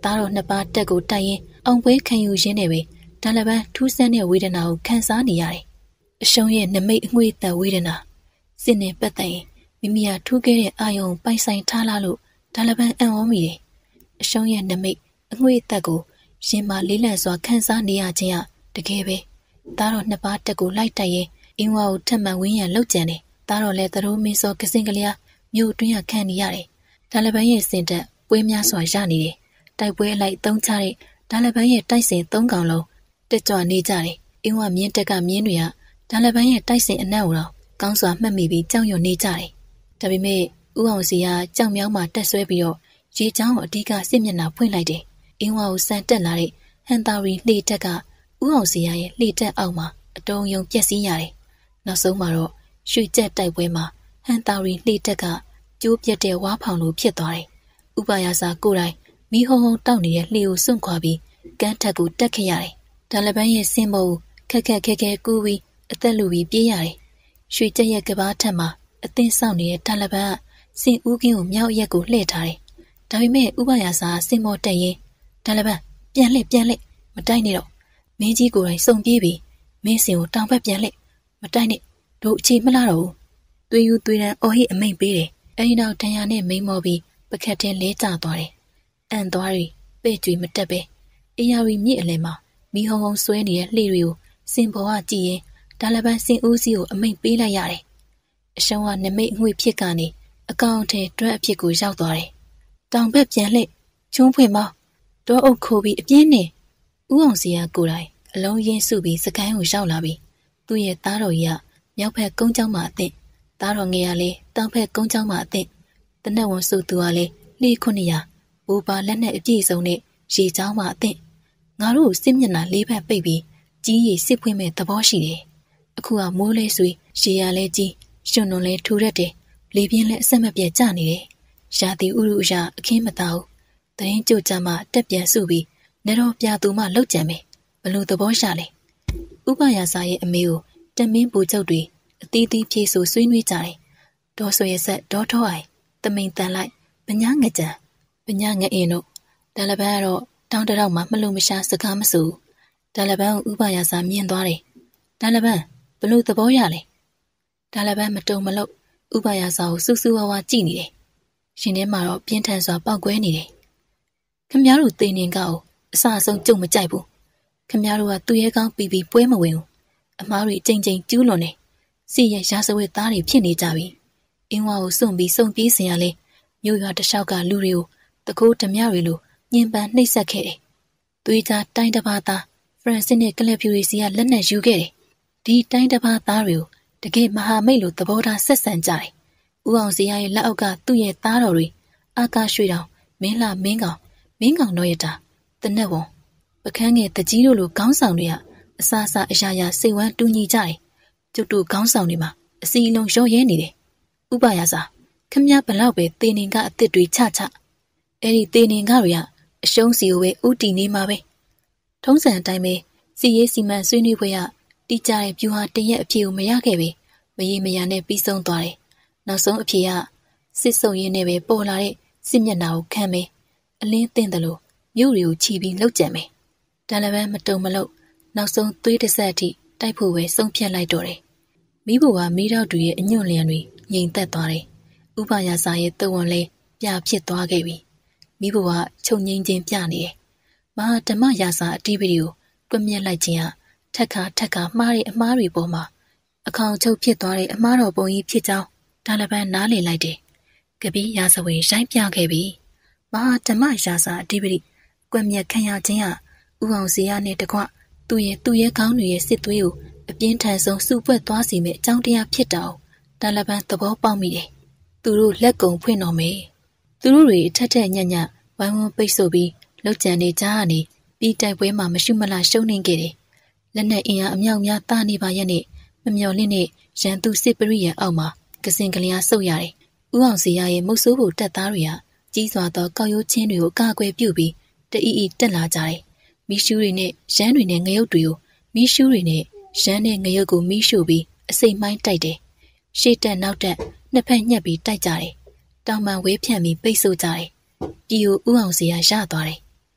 သားတော်နှစ်ပါးတက်ကိုတိုက်ရင်အောင်ပွဲခံယူရင်းနဲ့ပဲဒါလပန်းထူးဆန်းတဲ့ဝေဒနာကိုခံစားနေရတယ်။အရှုံးရဲ့နမိတ်အငွေ့သက်ဝေဒနာစစ်နဲ့ပတ်သက်ရင်မိမိကထူးခဲ့တဲ့အာယုံပိုင်ဆိုင်ထားလာလို့ဒါလပန်းအံ့ဩမိတယ်။အရှုံးရဲ့နမိတ်အငွေ့သက်ကိုရင်မာလေးလံစွာခံစားနေရခြင်းကတကယ်ပဲသားတော်နှစ်ပါးတက်ကိုလိုက်တိုက်ရင်အင်းဝါကိုထက်မှန်ဝင်းရံလောက်ကြံတယ်။သားတော်လည်းသတို့မင်းစောကစင်ကလျာမြို့တွင်းရခံနေရတယ်။ဒါလပန်းရဲ့စင်တက်ပွဲများစွာရနေတယ်။တိုက်ပွဲအလိုက်သုံးချတဲ့ဒါလပန်းရဲ့တိုက်စင်၃កောင်လုံးတက်ကြွနေကြတယ်။အင်းဝမြင်းတက်ကမြင်းတွေကဒါလပန်းရဲ့တိုက်စင်အနက်ကိုတော့ကောင်းစွာမှတ်မိပြီးကြောက်ရွံ့နေကြတယ်။ဒါပေမဲ့ဦးအောင်စီကကြောက်မြောင်းမှတက်ဆွဲပြီးတော့ရေချောင်းကိုအဓိကစစ်မျက်နှာဖွင့်လိုက်တယ်။အင်းဝကိုစံတက်လာတဲ့ဟန်တာရီလှေတက်ကဦးအောင်စီရဲ့လှေတက်အောက်မှာအတုံးယုံပြက်စီးရတယ်။နောက်ဆုံးမှာတော့ရွှေကျက်တိုက်ပွဲမှာဟန်တာရီလှေတက်ကကျိုးပြက်တဲ့ဝါဖောင်လိုဖြစ်သွားတယ်။ဥပယာစာကိုယ်တိုင်မီးဟုံဟုံတောက်နေတဲ့လှေကိုစွန့်ခွာပြီးကမ်းထက်ကိုတက်ခဲ့ရတယ်။ဒါလပန်းရဲ့စင်မို့ခက်ခက်ခဲခဲကူးပြီးအသက်လူပြီးပြေးရတယ်။ရွှေကျက်ရဲ့ကဘာထက်မှာအသင်းဆောင်နေတဲ့ဒါလပန်းကစင်ဦးကင်းကိုမြောက်ရက်ကိုလှည့်ထားတယ်။ဒါပေမဲ့ဥပယာစာစင်မောတက်ရင်ဒါလပန်းပြန်လှည့်မတိုက်နဲ့တော့မင်းကြီးကိုယ်တိုင်စုံပြေးပြီးမင်းစင်ကိုတောင်ဘက်ပြန်လှည့်မတိုက်နဲ့တို့အခြေမလားတော့သွေးယူသွေးတန်းအော်ဟိအမိန်ပေးတယ်။အဲဒီနောက်တန်ရာနဲ့မိန်မော်ပြီးပကက်ထဲလဲကျသွားတယ်။အန်သွားရီပဲ့ကြွေမတက်ပဲအေယာရီမြစ်အလယ်မှာမီးဟုံဟုံဆွဲနေတဲ့လှေတွေကိုစင်ပေါ်ကကြည့်ရင်ဒါလပန်းစင်ဦးစီးကိုအမိန်ပေးလိုက်ရတယ်။အရှုံးကနမိတ်အငွေ့ဖြစ်ကနေအကောင်ထဲတွဲအဖြစ်ကိုရောက်သွားတယ်။တောင်ဘက်ပြန်လှည့်ကျွန်းဖွင့်မောင်းတောအုပ်ခိုးပြီးအပြင်းနဲ့ဦးအောင်စီကကိုယ်တိုင်အလုံးရင်းစုပြီးစကိုင်းကိုရောက်လာပြီးသူ့ရဲ့သားတော်ကြီးကမြောက်ဘက်ကုန်းကျောင်းမှာအသင့်သားတော်ငယ်ကလည်းတောင်ဘက်ကုန်းကျောင်းမှာအသင့်တနက်ဝန်စုသူကလည်းလှေ900ဘူပါလက်နဲ့အပြည့်စုံနဲ့ရေချောင်းမှာအသင့်ငါတို့စစ်မျက်နှာ၄ဘက်ပိတ်ပြီးကြီးရီစစ်ဖွင့်မဲ့သဘောရှိတယ်အခုကမိုးလဲဆွေရေရလဲကြီးရှင်တွန်လဲထူရက်တယ်လေပြင်းလဲအဆက်မပြတ်ကျနေတယ်ရာသီဥတုအရာအခင်းမသားဘူးတရင်ကြိုကြမှာတက်ပြန်စုပြီးနေတော်ပြသူမှလောက်ကြံမယ်ဘလို့သဘောရှာလဲဥပယာစာရဲ့အမေကိုတမင်းပူချုပ်တွေအသီးသီးဖြေဆိုဆွေးနွေးကြတယ်ဒေါ်ဆွေရဲ့ဆက်ဒေါ်ထောအိုင်တမိန်တန်လိုက်ပညာငကြံပညာငအင်းတို့ဒါလပန်းကတော့တောင်းတရောက်မှမလို့မရှာစကားမဆိုဒါလပန်းကိုဥပယာစာမြင်သွားတယ်ဒါလပန်းဘလို့သဘောရလဲဒါလပန်းမတုံမလို့ဥပယာစာကိုစူးစူးဝါးဝါကြည့်နေတယ်ရှင်ထဲမှာတော့ပြင်းထန်စွာပောက်ကွဲနေတယ်ခမည်းတော်တေနေကောက်အစအဆုံးကြုံမကြိုက်ဘူးခမည်းတော်ကသူ့ရဲ့ကောင်းပြီးပြီးပွဲမဝင်ဘူးအမားတွေကြိမ်ကြိမ်ကျူးလွန်နေစီရဲ့ရာဇဝတ်သားတွေဖြစ်နေကြပြီအင်းဝါကိုစွန့်ပြီးစုံပြေးစင်ရလဲမြို့ရွာတစ်လျှောက်ကလူတွေကိုတကိုးဓမြတွေလိုညင်ပန်းနှိပ်စက်ခဲ့တယ်သွေးသားတိုင်းတစ်ပါးသားဖရန်စစ်နဲ့ကလပ်ဖြူရီစီကလက်နက်ယူခဲ့တယ်ဒီတိုင်းတစ်ပါးသားတွေကိုတကယ်မဟာမိတ်လိုသဘောထားဆက်ဆံကြတယ်ဦးအောင်စီရဲ့လက်အောက်ကသူ့ရဲ့သားတော်တွေအာကာရွှေတောင်မင်းလာမင်းကောင်တော့ရတာတနက်ဝန်ပကန်းငယ်တကြီးတို့လိုခေါင်းဆောင်တွေကအစားအစာအရာရာစိတ်ဝမ်းတူညီကြတယ်ကျုပ်တို့ခေါင်းဆောင်တွေမှာအစီအလုံးရော့ရဲနေတယ်ဥပယာစာခမည်းဘလောက်ပဲတေနေကအစ်စ်တွေချအဲ့ဒီတေနေကတွေကအရှုံးစီကိုပဲဥတီနေမှာပဲထုံးစံအတိုင်းပဲစီရေးစီမံဆွေးနွေးပွဲကတိကျတဲ့ဗျူဟာတရက်အဖြေကိုမရခဲ့ပဲမရေမရာနဲ့ပြီးဆုံးသွားတယ်နောက်ဆုံးအဖြေကစစ်စုံရင်းနဲ့ပဲပေါ်လာတဲ့စစ်မျက်နှာကိုခံမယ်အလင်းသင့်တယ်လို့မြို့တွေကိုချီပြီးလှုပ်ကြံမယ်ဒါလည်းပဲမတုံမလို့နောက်ဆုံးသွေးတစ်ဆက်အထိတိုက်ဖို့ပဲဆုံးဖြတ်လိုက်တော့တယ်မိဘကမိတော့တူရဲ့အညွန့်လျံတွေငြိမ်သက်သွားတယ်ဥပယာစာရဲ့တဝန်လဲပြဖြစ်သွားခဲ့ပြီမိဘကချုပ်ငိမ့်ခြင်းပြနေတယ်မဟာဓမ္မယာစာအတိပတိကိုတွက်မြက်လိုက်ခြင်းဟာထက်ခါမှားတဲ့အမှားတွေပေါ်မှာအခေါင်ချုပ်ဖြစ်သွားတဲ့အမှားတော်ပုံကြီးဖြစ်ကြောင်းဒါလည်းပဲနားလည်လိုက်တယ်ကပီးရာဇဝင်ရိုင်းပြခဲ့ပြီမဟာဓမ္မယာစာအတိပတိကွက်မြက်ခံရခြင်းဟာဥအောင်စီရနဲ့တကွသူ့ရဲ့ခေါင်းတွေရဲ့စစ်သွေးကိုအပြင်းထန်ဆုံးစုပွက်သွားစေမယ့်အကြောင်းတရားဖြစ်တာကိုဒါလပန်းသဘောပေါက်မိတယ်။သူတို့လက်ကုံဖွင့်တော်မယ်။သူတို့တွေအထက်ညံ့ဝိုင်းဝန်းပိတ်ဆို့ပြီးလှုပ်ကြံနေကြကနေပြီးတိုက်ပွဲမှာမရှုမလရှုံးနေခဲ့တယ်။လက်နဲ့အင်အားအမြောက်များတာနေပါရဲ့နဲ့မမျော်လင့်နဲ့ရန်သူစစ်ပရိယံအောက်မှာကစင်ကလျားဆုပ်ရတယ်။ဥအောင်စီရရဲ့မုတ်ဆိုးဖို့တက်သားတွေကကြီးစွာသောကောက်ရိုးချင်းတွေကိုကာကွယ်ပြုပြီးတအီတက်လာကြတယ်။မီးရှူးတွေနဲ့ရမ်းတွေနဲ့ငရုတ်တွေကိုမီးရှူးတွေနဲ့ရမ်းနဲ့ငရုတ်ကိုမီးရှို့ပြီးအစိမ့်မိုင်းတိုက်တယ်။ရှေ့တက်နောက်တက်နှစ်ဖက်ညှက်ပြီးတိုက်ကြတယ်။တောင်ပံဝေးဖြန့်ပြီးပိတ်ဆို့ကြတယ်။ပြည်ကိုဥအောင်စီရရသွားတယ်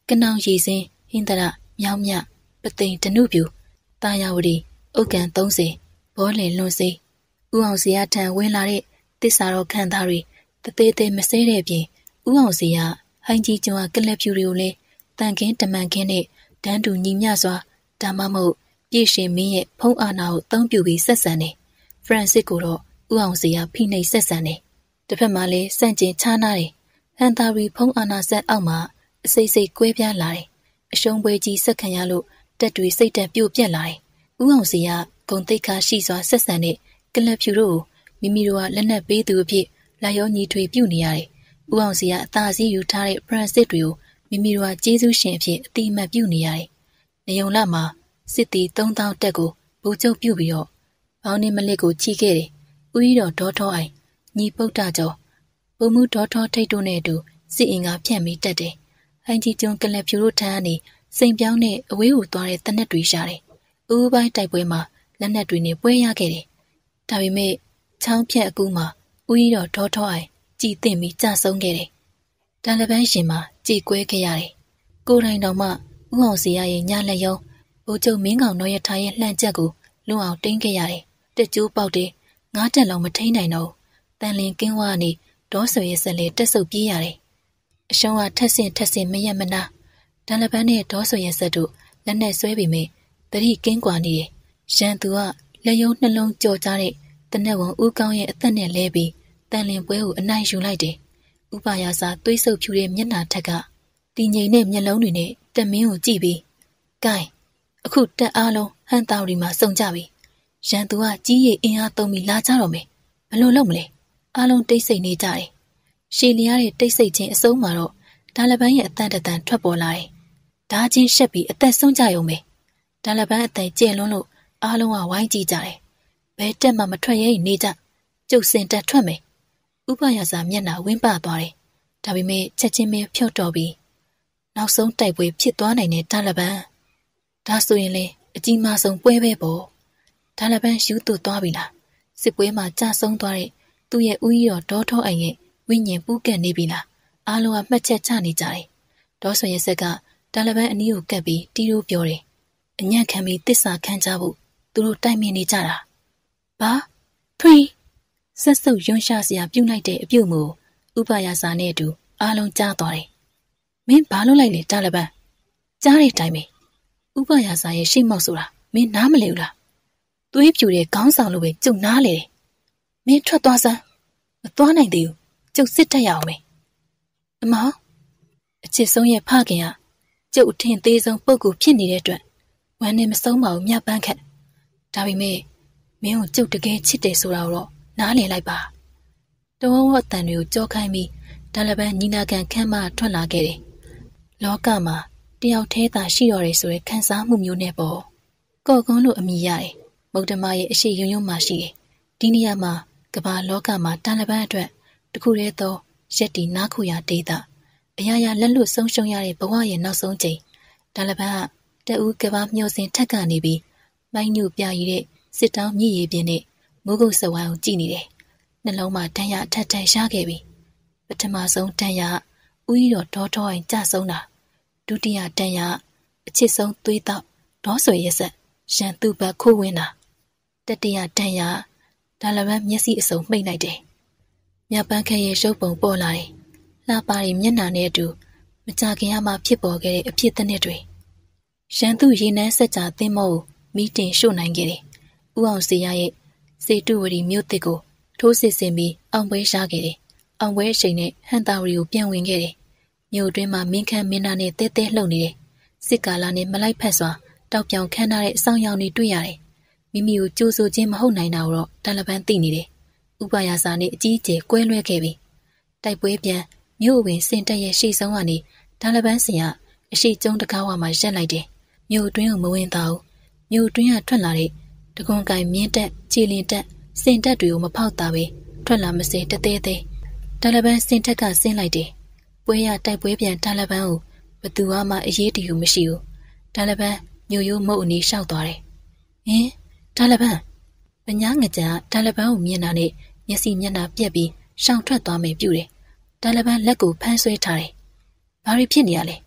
ကနောင်ရည်စင်းဟင်းတရမြောင်းမြပသိမ်တနုပြူတာယာဝတီဥက္ကန်30ဘောလင်လွန်စေးဥအောင်စရာထံဝင်လာတဲ့တစ္ဆာတော်ခန့်သားတွေတသေးသေးမစဲတဲ့အပြင်ဥအောင်စရာဟိုင်းကြီးကျွန်းကကလက်ဖြူတွေကိုလည်းတန်ခင်းတမန်ခင်းနဲ့တန်းတူညီမျှစွာဒါမှမဟုတ်ပြည့်ရှင်မင်းရဲ့ဖုံးအာနာကိုအသုံးပြုပြီးဆက်ဆံနေဖရန်စစ်ကိုတော့ဥအောင်စရာဖိနှိပ်ဆက်ဆံနေတစ်ဖက်မှာလည်းစန့်ကျင်ချားနာတယ်ဟန်တာရီဖုံးအာနာဆက်အောက်မှာအစိမ့်စိမ့်ကွဲပြားလာတယ်အရှုံးပွဲကြီးဆက်ခံရလို့တက်တွေစိတ်တက်ပြို့ပြက်လာတယ်ဥအောင်စရာဂုံတိတ်ခါရှိစွာဆက်ဆံတဲ့ကလပ်ဖြူတို့ကိုမိမိတို့ကလက်နက်ပေးသူအဖြစ်လာရောညီထွေပြုနေရတယ်။ဥအောင်စရာအသာစီးယူထားတဲ့ဖရန်စစ်တွေကိုမိမိတို့ကကျေးဇူးရှင်အဖြစ်အတိအမှတ်ပြုနေရတယ်။နေုံလမှာစစ်တီ3000တက်ကိုဗိုလ်ချုပ်ပြုပြီးတော့ဘောင်းနေမလစ်ကိုချီးခဲ့တယ်။ဦးကြီးတော်ဒေါထောအိုင်ညီပုတ်တကျော်ဘုံမှုဒေါထောထိတ်တို့နဲ့အတူစစ်အင်ကဖြန့်ပြီးတက်တယ်။ဟိုင်းကြီးကျွန်းကလပ်ဖြူတို့ထမ်းကနေစိန်ပြောင်းနဲ့အဝေးကိုသွားတဲ့တနက်တွေရှာတယ်။ဦးပိုင်းတိုက်ပွဲမှာလက်နက်တွေနဲ့ပွဲရခဲ့တယ်။ဒါပေမဲ့ချောင်းဖြတ်အကူမှာဦးကြီးတော်ဒေါထောအိုင်ကြည်တင်ပြီးကြဆုံးခဲ့တယ်။တန်လပန်းရှင်မှာကြည်ကွဲခဲ့ရတယ်။ကိုယ်တိုင်တော်မှဥအောင်စရာရဲ့ညလက်ယုံဗိုလ်ချုပ်မင်းကောင်တော်ရထားရဲ့လှန့်ချက်ကိုလွန်အောင်တင်းခဲ့ရတယ်။တက်ကျိုးပေါက်တဲ့9တက်လုံးမထိန်နိုင်တော့တန်လင်ကင်းဝါကနေဒေါဆွေရဲ့ဆက်လေတက်ဆုပ်ပြေးရတယ်။အရှုံးကထက်ဆင့်မရက်မနာတန်လပန်းနဲ့ဒေါဆွေရဲ့ဆက်တို့လက်နဲ့ဆွဲပြီးမြဲတတိကင်းကွာနေတယ်။ရန်သူကလက်ယုံနှလုံးကြော်ကြတဲ့တနက်ဝန်ဦးကောင်းရဲ့အသက်နဲ့လဲပြီးတန်လင်ပွဲကိုအနိုင်ယူလိုက်တယ်။ဥပယာစာသွေးဆုပ်ဖြူတဲ့မျက်နှာထက်ကတည်ငြိမ်တဲ့မျက်လုံးတွေနဲ့တက်မင်းကိုကြည့်ပြီးကဲအခုတက်အားလုံးဟန်တာရီမှာစုံကြပြီ။ရန်သူကကြီးရည်အင်အားသုံးပြီးလာကြတော့မယ်။ဘယ်လိုလုပ်မလဲ။အားလုံးတိတ်ဆိတ်နေကြတယ်။ရှည်လျားတဲ့တိတ်ဆိတ်ခြင်းအစုံမှာတော့ဒါလပန်းရဲ့အတန်တန်ထွက်ပေါ်လာတယ်။ဒါချင်းရှက်ပြီးအသက်ဆုံးကြရုံပဲ။ဒါလပန်းအသက်ကျဲလွန်းလို့အားလုံးကဝိုင်းကြည့်ကြတယ်။ဘဲတက်မှမထွက်ရဲနေကြကျုပ်စင်တက်ထွက်မယ်ဥပယာစာမျက်နှာဝင်းပသွားတယ်ဒါပေမဲ့ချက်ချင်းပဲဖြော့တော်ပြီးနောက်ဆုံးတိုက်ပွဲဖြစ်သွားနိုင်တဲ့ဒါလပန်းဒါဆိုရင်လေအကြီးမားဆုံးပွဲပဲပေါ့ဒါလပန်းယူသွသွားပြီလားစစ်ပွဲမှာကြာဆုံးသွားတဲ့သူ့ရဲ့ဦးကြီးတော်ဒေါထောအိုင်ရဲ့ဝိညာဉ်ပူးကပ်နေပြီလားအားလုံးကမှတ်ချက်ချနေကြတယ်ဒေါဆွေရဲ့ဆက်ကဒါလပန်းအနီးကိုကပ်ပြီးတီးလို့ပြောတယ်အညံ့ခံပြီးတစ္ဆာခံကြဖို့သူတို့တိုက်မြင်နေကြတာဘာထွေးဆက်စုပ်ယွန်းရှာစရာပြုတ်လိုက်တဲ့အပြုတ်မှုဥပယာစာနဲ့အတူအားလုံးကြားသွားတယ်မင်းဘာလုပ်လိုက်လဲတားလပန်းကြားတဲ့အတိုင်းပဲဥပယာစာရဲ့ရှိမောက်ဆိုတာမင်းနားမလဲဘူးလားသွေးပြူတဲ့ခေါင်းဆောင်လိုပဲကျုပ်နားလေတယ်မင်းထွက်သွားစမ်းမသွားနိုင်သေးဘူးကျုပ်စစ်တက်ရအောင်မယ်အမောင်အချစ်ဆုံးရဲ့ဖခင်ကကျုပ်အထင်သေးဆုံးပုဂ္ဂိုလ်ဖြစ်နေတဲ့အတွက်ဝမ်းနဲ့မဆုံးပါဘူးမြပန်းခက်ဒါပေမဲ့မင်းကိုကျုပ်တကယ်ချစ်တယ်ဆိုတာတော့နားလည်လိုက်ပါတဝဝအတန်တွေကိုကြောခိုင်းပြီးဒါလပန်းညီနာခံခမ်းမထွက်လာခဲ့တယ်လောကမှာတယောက်တည်းသာရှိတော်တယ်ဆိုတဲ့ခံစားမှုမျိုးနဲ့ပေါ့ကော့ကွန်းလို့အမည်ရတယ်မုတ်တမရဲ့အရှိယုံယုံမှရှိတယ်ဒီနေရာမှာကမ္ဘာလောကမှာဒါလပန်းအတွက်တခုတည်းသောရက်တီနားခုရာဒေတာအရာရာလက်လွတ်ဆုံးရှုံးရတဲ့ဘဝရဲ့နောက်ဆုံးချိန်ဒါလပန်းကတအူးကဘာမျောစင်ထက်ကနေပြီးမိုင်းညူပြရည်တဲ့စစ်တောင်းမြည်ရည်ပြင်းနဲ့မိုးကုတ်စဝိုင်းကိုကြည့်နေတယ်နှလုံးမှာတန်ရအထက်ထန်ရှားခဲ့ပြီပထမဆုံးတန်ရဦးကြီးတော်ဒေါထောအိုင်ကြဆုံးတာဒုတိယတန်ရအချစ်ဆုံးသွေးတောက်ဒေါဆွေရဲ့ဆက်ရန်သူ့ဘက်ခိုးဝင်တာတတိယတန်ရဒါလပန်းမျက်စိအစုံမှိတ်လိုက်တယ်မြပန်းခရဲ့ရုပ်ပုံပေါ်လာတယ်လှပါရီမျက်နှာနဲ့အတူမကြခင်ရမှဖြစ်ပေါ်ခဲ့တဲ့အဖြစ်အနစ်တွေရန်သူရေနန်းဆက်ကြသင်းမောကိုမိတင်ရှို့နိုင်ခဲ့တယ်ဥအောင်စရာရဲ့စေတုဝရီမြို့တစ်ကိုထိုးစစ်ဆင်ပြီးအောင်ပွဲရှားခဲ့တယ်။အောင်ပွဲအချိန်နဲ့ဟန်တာဝရီကိုပြန်ဝင်ခဲ့တယ်။မြို့တွင်းမှာမင်းခမ်းမင်းသားနဲ့တဲတဲလှုပ်နေတယ်။စစ်ကာလာနဲ့မလိုက်ဖက်စွာတောက်ပြောင်ခမ်းထားတဲ့အဆောင်ရောင်တွေတွေ့ရတယ်။မိမိကိုကြိုးဆိုခြင်းမဟုတ်နိုင်တာတော့တာလပန်းသိနေတယ်။ဥပယာစာနဲ့အကြီးအကျယ်ကွဲလွဲခဲ့ပြီ။တိုက်ပွဲပြန်မြို့ဝင်စင်တက်ရဲ့ရှေ့ဆုံးကနေတာလပန်းစင်ကအရှိကျုံတကားဝါမှာရက်လိုက်တယ်။မြို့တွင်းကိုမဝင်တော့ဘူး။မြို့တွင်းကထွက်လာတဲ့တကွန်ကိုင်မြင်းတက်ခြေလင်တက်စင်တက်တွေကိုမဖောက်တာပဲထွက်လာမစဲတသေးသေးတာလပန်းစင်တက်ကဆင်းလိုက်တယ်ပွဲရတိုက်ပွဲပြန်တာလပန်းကိုဘသူမှအရေးတယူမရှိဘူးတာလပန်းညိုရိုးမုတ်အနီးရှောက်သွားတယ်ဟင်တာလပန်းပညာငကြတာလပန်းကိုမြင်တာနဲ့မျက်စိမျက်နှာပြက်ပြီးရှောင်ထွက်သွားမယ်ပြုတယ်တာလပန်းလက်ကိုဖမ်းဆွဲထားတယ်ဘာတွေဖြစ်နေရလဲ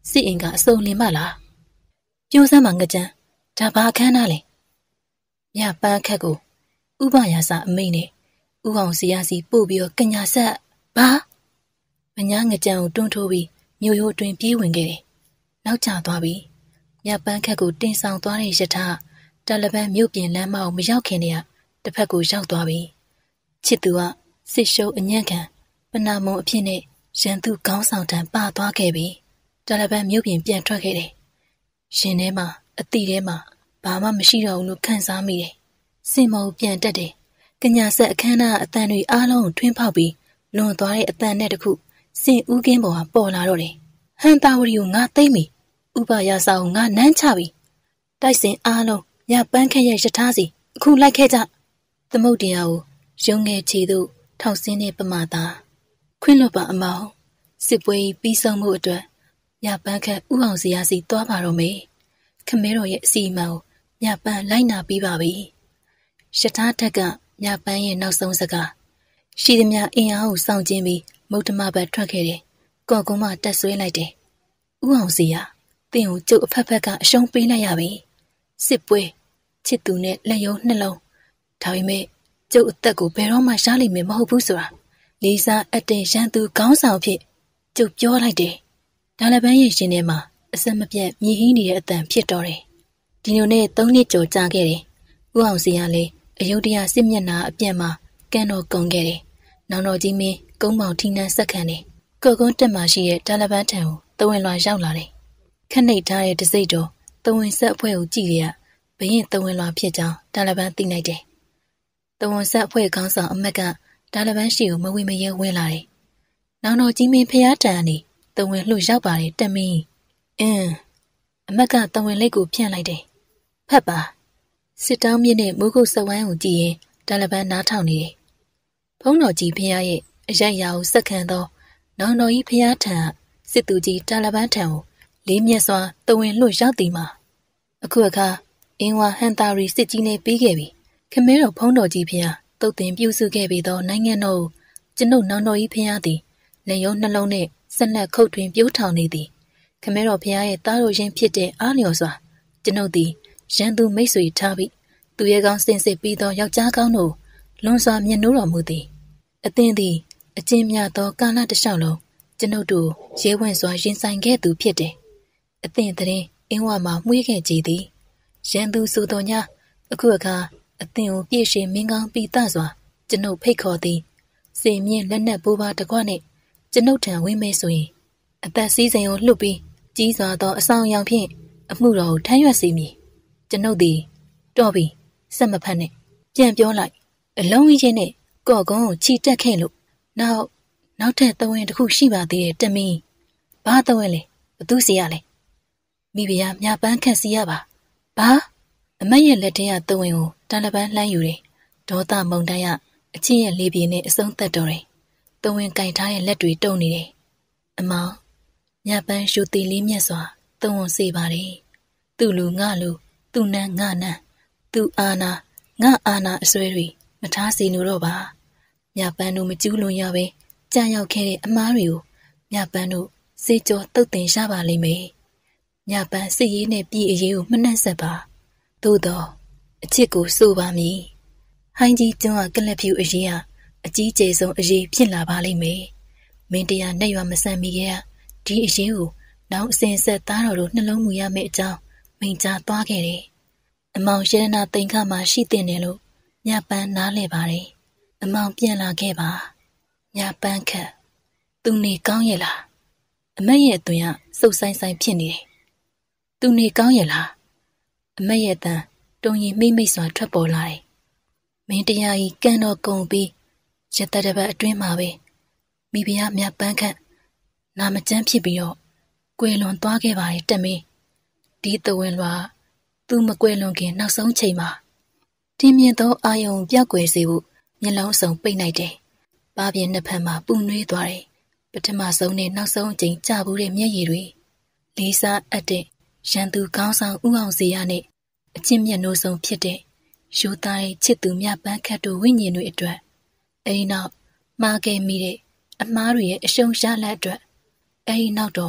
စစ်အင်ကအစုံလင်ပါလားပြောစမ်းမှာငကြမ်းဒါဘာအခမ်းအနားလဲညပန်းခက်ကိုဥပရာစာအမိန်နဲ့ဥအောင်စီရစီပို့ပြီးတော့ကညာဆက်ဘာမညာငကြမ်းကိုတွန်းထိုးပြီးမြို့ရိုးအတွင်ပြေးဝင်ခဲ့တယ်နောက်ကျသွားပြီးညပန်းခက်ကိုတင်ဆောင်သွားတဲ့ရထားတာလဘန်မြို့ပြင်လမ်းမအောင်မရောက်ခင်တည်းကတစ်ဖက်ကိုရောက်သွားပြီးချစ်သူကစစ်ရှုံးအညံ့ခံပနာမုံအဖြစ်နဲ့ရန်သူခေါင်းဆောင်တန်းပါသွားခဲ့ပြီးတာလဘန်မြို့ပြင်ပြန်ထွက်ခဲ့တယ်ရှင်ထဲမှာအတိထဲမှာဘာမှမရှိတော့ဘူးလို့ခံစားမိတယ်စင်မောပြန်တက်တယ်ကညာဆက်အခမ်းအနားအတန်တွေအားလုံးကိုထွင်းဖောက်ပြီးလွန်သွားတဲ့အတန်နဲ့တခုစင်ဦးကင်းပေါ်ကပေါ်လာတော့တယ်ဟန်တာဝရီကိုငါသိမ့်ပြီဥပရာစာကိုငါနမ်းချပြီတိုက်စင်အားလုံးညပန်းခက်ရဲ့ရထားစီအခုလိုက်ခဲ့ကြသမုတ်တရားကိုရုံငယ်ချီသို့ထောက်ဆင်းတဲ့ပမာသာခွင့်လွတ်ပါအမောင်စစ်ပွဲပြီးဆုံးမှုအတွက်ညပန်းခက်ဥအောင်စရာစီသွားပါတော့မေခမဲတော်ရဲ့အစီအမံကိုညပန်းလိုက်နာပြီးပါပြီရထားထက်ကညပန်းရဲ့နောက်ဆုံးစကားရှိသမျှအင်အားကိုစောင့်ကျင်းပြီးမုတ်တမဘတ်ထွက်ခဲ့တယ်ကော်ကုန်းမှတက်ဆွဲလိုက်တယ်ဥအောင်စရာတင်းကိုကျုပ်အဖက်ဖက်ကအရှုံးပေးလိုက်ရပြီစစ်ပွဲချစ်သူနဲ့လက်ရုံးနှလုံးဒါပေမဲ့ကျုပ်အသက်ကိုဘယ်တော့မှရှားလိမ့်မယ်မဟုတ်ဘူးဆိုတာလေးစားအပ်တဲ့ရန်သူခေါင်းဆောင်ဖြစ်ကျုပ်ပြောလိုက်တယ်ဒါလည်းပန်းရဲ့ရှင်ထဲမှာအစမပြတ်မြည်ဟင်းနေတဲ့အတန်ဖြစ်တော့တယ်ဒီလိုနဲ့3နှစ်ကျော်ကြာခဲ့တယ်ဥအောင်စရာလည်းအယုဒ္ဓယစစ်မျက်နှာအပြတ်မှာကန်းတော်ကုန်ခဲ့တယ်နောင်တော်ကြီးမင်းကုန်းပေါင်ထိနှံဆက်ခံတယ်ကော်ကုန်းတက်မှာရှိတဲ့ဒါလည်းပန်းထံကိုတဝင်လွှာရောက်လာတယ်ခက်နှိပ်ထားတဲ့တစိမ့်တော်တဝင်ဆက်အဖွဲ့ကိုကြည့်ရဘရင်တဝင်လွှာဖြစ်ကြောင်းဒါလည်းပန်းသိလိုက်တယ်တဝန်ဆက်အဖွဲ့ခေါင်းဆောင်အမက်ကဒါလပန်းရှိကိုမဝေမရဲဝင်လာတယ်။နောင်တော်ကြီးမင်းဖျားတန်ကနေတဝန်လှုပ်ရောက်ပါတယ်တက်မင်းအမက်ကတဝန်လိတ်ကိုဖြန့်လိုက်တယ်။ဖတ်ပါစစ်တောင်းမြင့်နဲ့မိုးကုတ်စဝိုင်းကိုကြည့်ရင်ဒါလပန်းနားထောင်နေတယ်။ဘုန်းတော်ကြီးဖျားရဲ့အရိုက်ရာကိုစက်ခံသောနောင်တော်ကြီးဖျားထံစစ်သူကြီးဒါလပန်းထံကိုလေးမျက်စွာတဝန်လှုပ်ရောက်သည်မှာအခုအခါအင်းဝဟန်တာရီစစ်ကြီးနဲ့ပြီးခဲ့ပြီ။ခမဲတော်ဖုံးတော်ကြီးဖျားတုတ်တင်ပြုစုခဲ့ပြီးသောနိုင်ငံတော်ကိုကျွန်ုပ်နောင်တော်ကြီးဖျားသည်လက်ရုံးနှလုံးနှင့်ဆက်လက်ခုတ်ထွင်ပြိုးထောင်နေသည်ခမဲတော်ဖျားရဲ့သားတော်ရင်းဖြစ်တဲ့အားလျော်စွာကျွန်ုပ်သည်ရန်သူမိတ်ဆွေထားပြီးသူရဲကောင်းစင်စစ်ပြီးသောယောက်ျားကောင်းတို့လွန်စွာမြတ်နိုးတော်မူသည်အသင်သည်အကျဉ်းများသောကာလတစ်လျှောက်လုံးကျွန်ုပ်တို့ရဲဝံ့စွာရင်ဆိုင်ခဲ့သူဖြစ်တယ်အသင်တဲ့အင်းဝမှာမှုေးခဲ့ကြသည်ရန်သူဆိုတော်ညာအခုအခါအသင်ကိုပြည့်ရှင်မင်းကောင်းပိသစွာကျွန်ုပ်ဖိတ်ခေါ်သည်စေမြင့်လက်နက်ဘိုးပါတကွနဲ့ကျွန်ုပ်ထံဝင်မဲဆိုရင်အသက်စည်းစိမ်ကိုလှုပ်ပြီးကြီးစွာသောအဆောင်အယောင်ဖြင့်အမှုတော်ကိုထမ်းရွက်စေမည်ကျွန်ုပ်သည်တော့ပြီးစက်မဖက်နဲ့ပြန်ပြောလိုက်အလုံးကြီးချင်းနဲ့ကော့ကုန်းကိုခြိတက်ခဲ့လို့နောက်ထပ်သဝင်တစ်ခုရှိပါသေးတယ်တမင်းဘာသဝင်လဲဘသူစီရလဲမိဖုရားမြပန်းခက်စီရပါဘာအမတ်ရဲ့လက်ထဲကသဝင်ကိုတာလပန်းလှမ်းယူတယ်ဒေါသမုန်တိုင်းကအချင်းရဲ့လေပြေနဲ့အဆုံးသက်တော်တယ်သဝင်ကင်ထားတဲ့လက်တွေတုံနေတယ်အမောင်မြပန်းရှူတီလေးမြတ်စွာသဝင်စေပါတယ်သူ့လူငါလူသူ့နန်းငါနန်းသူ့အာနာငါအာနာအစွဲတွေမထားစီလို့တော့ပါမြပန်းတို့မကျူးလွန်ရပဲကြာရောက်ခဲ့တဲ့အမားတွေကိုမြပန်းတို့စေကြောတုတ်တင်ရပါလိမ့်မယ်မြပန်းစစ်ရေးနဲ့ပြည်အရေးကိုမနှံ့ဆက်ပါသို့တော့အချစ်ကိုစိုးပါမည်ဟိုင်းကြီးကျွန်းကကလပ်ဖြူအရေးကအကြီးကျယ်ဆုံးအရေးဖြစ်လာပါလိမ့်မယ်မင်းတရားနဲ့ရွာမဆန်မိခဲ့ဒီအရေးကိုနောက်အစဉ်ဆက်သားတော်တို့နှလုံးမူရမယ့်အကြောင်းမိန့်ကြားသွားခဲ့တယ်အမောင်ရတနာတိန်ခါမှာရှိတဲ့တယ်လို့ညပန်းနားလဲပါတယ်အမောင်ပြန်လာခဲ့ပါညပန်းခက်သူနေကောင်းရဲ့လားအမက်ရဲ့အတွင်ကစုပ်ဆိုင်ဆိုင်ဖြစ်နေတယ်သူနေကောင်းရဲ့လားအမက်ရဲ့တန်တုံရင်မိမိတ်စွာထွက်ပေါ်လာတယ်မင်းတရားကြီးကံတော်ကုန်ပြီးရတတပတ်အတွင်းမှာပဲမိဖုရားမြပန်းခန့်နာမကျန်းဖြစ်ပြီးတော့ကွယ်လွန်သွားခဲ့ပါတယ်တက်မင်းဒီသဝင်လွာသူမကွယ်လွန်ခင်နောက်ဆုံးချိန်မှာတင်းမြင့်သောအာယုံပြောက်ွယ်စေဖို့မျက်လုံးစုံပိတ်လိုက်တယ်။ဘာပြင်နှစ်ဖက်မှာပူနွေးသွားတယ်။ပထမဆုံးနဲ့နောက်ဆုံးအချိန်ကြာဘူးတဲ့မျက်ရည်တွေလေးစားအပ်တဲ့ရန်သူကောင်းဆောင်ဥအောင်စီရနဲ့အချင်းမျက်နှိုးဆုံးဖြစ်တဲ့ရိုးသားချစ်သူမြပန်းခတ်တို့ဝိညာဉ်တွေအတွက်အဲဒီနောက်မှားခဲ့မိတဲ့အမားတွေရဲ့အရှုံးရလဒ်အတွက်အဲဒီနောက်တော့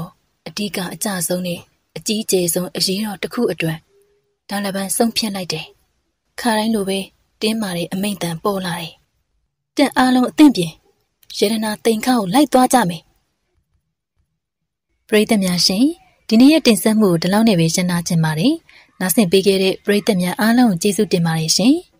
အဓိကအကျဆုံးနဲ့အကြီးကျယ်ဆုံးအရေးတော်တစ်ခုအတွက်ဒါလပန်းဆုံးဖြတ်လိုက်တယ်ခါတိုင်းလိုပဲတင်းမာတဲ့အမိန့်တန်ပေါ်လာတယ်တက်အားလုံးအသင့်ပြင်ရေဒနာတိမ်ခါကိုလိုက်သွားကြမယ်ပရိသတ်များရှင်ဒီနေ့ရဲ့တင်ဆက်မှုကိုဒီလောက်နဲ့ပဲရှင်းနာချင်ပါတယ်နောက်ဆင့်ပေးခဲ့တဲ့ပရိသတ်များအားလုံးကိုကျေးဇူးတင်ပါတယ်ရှင်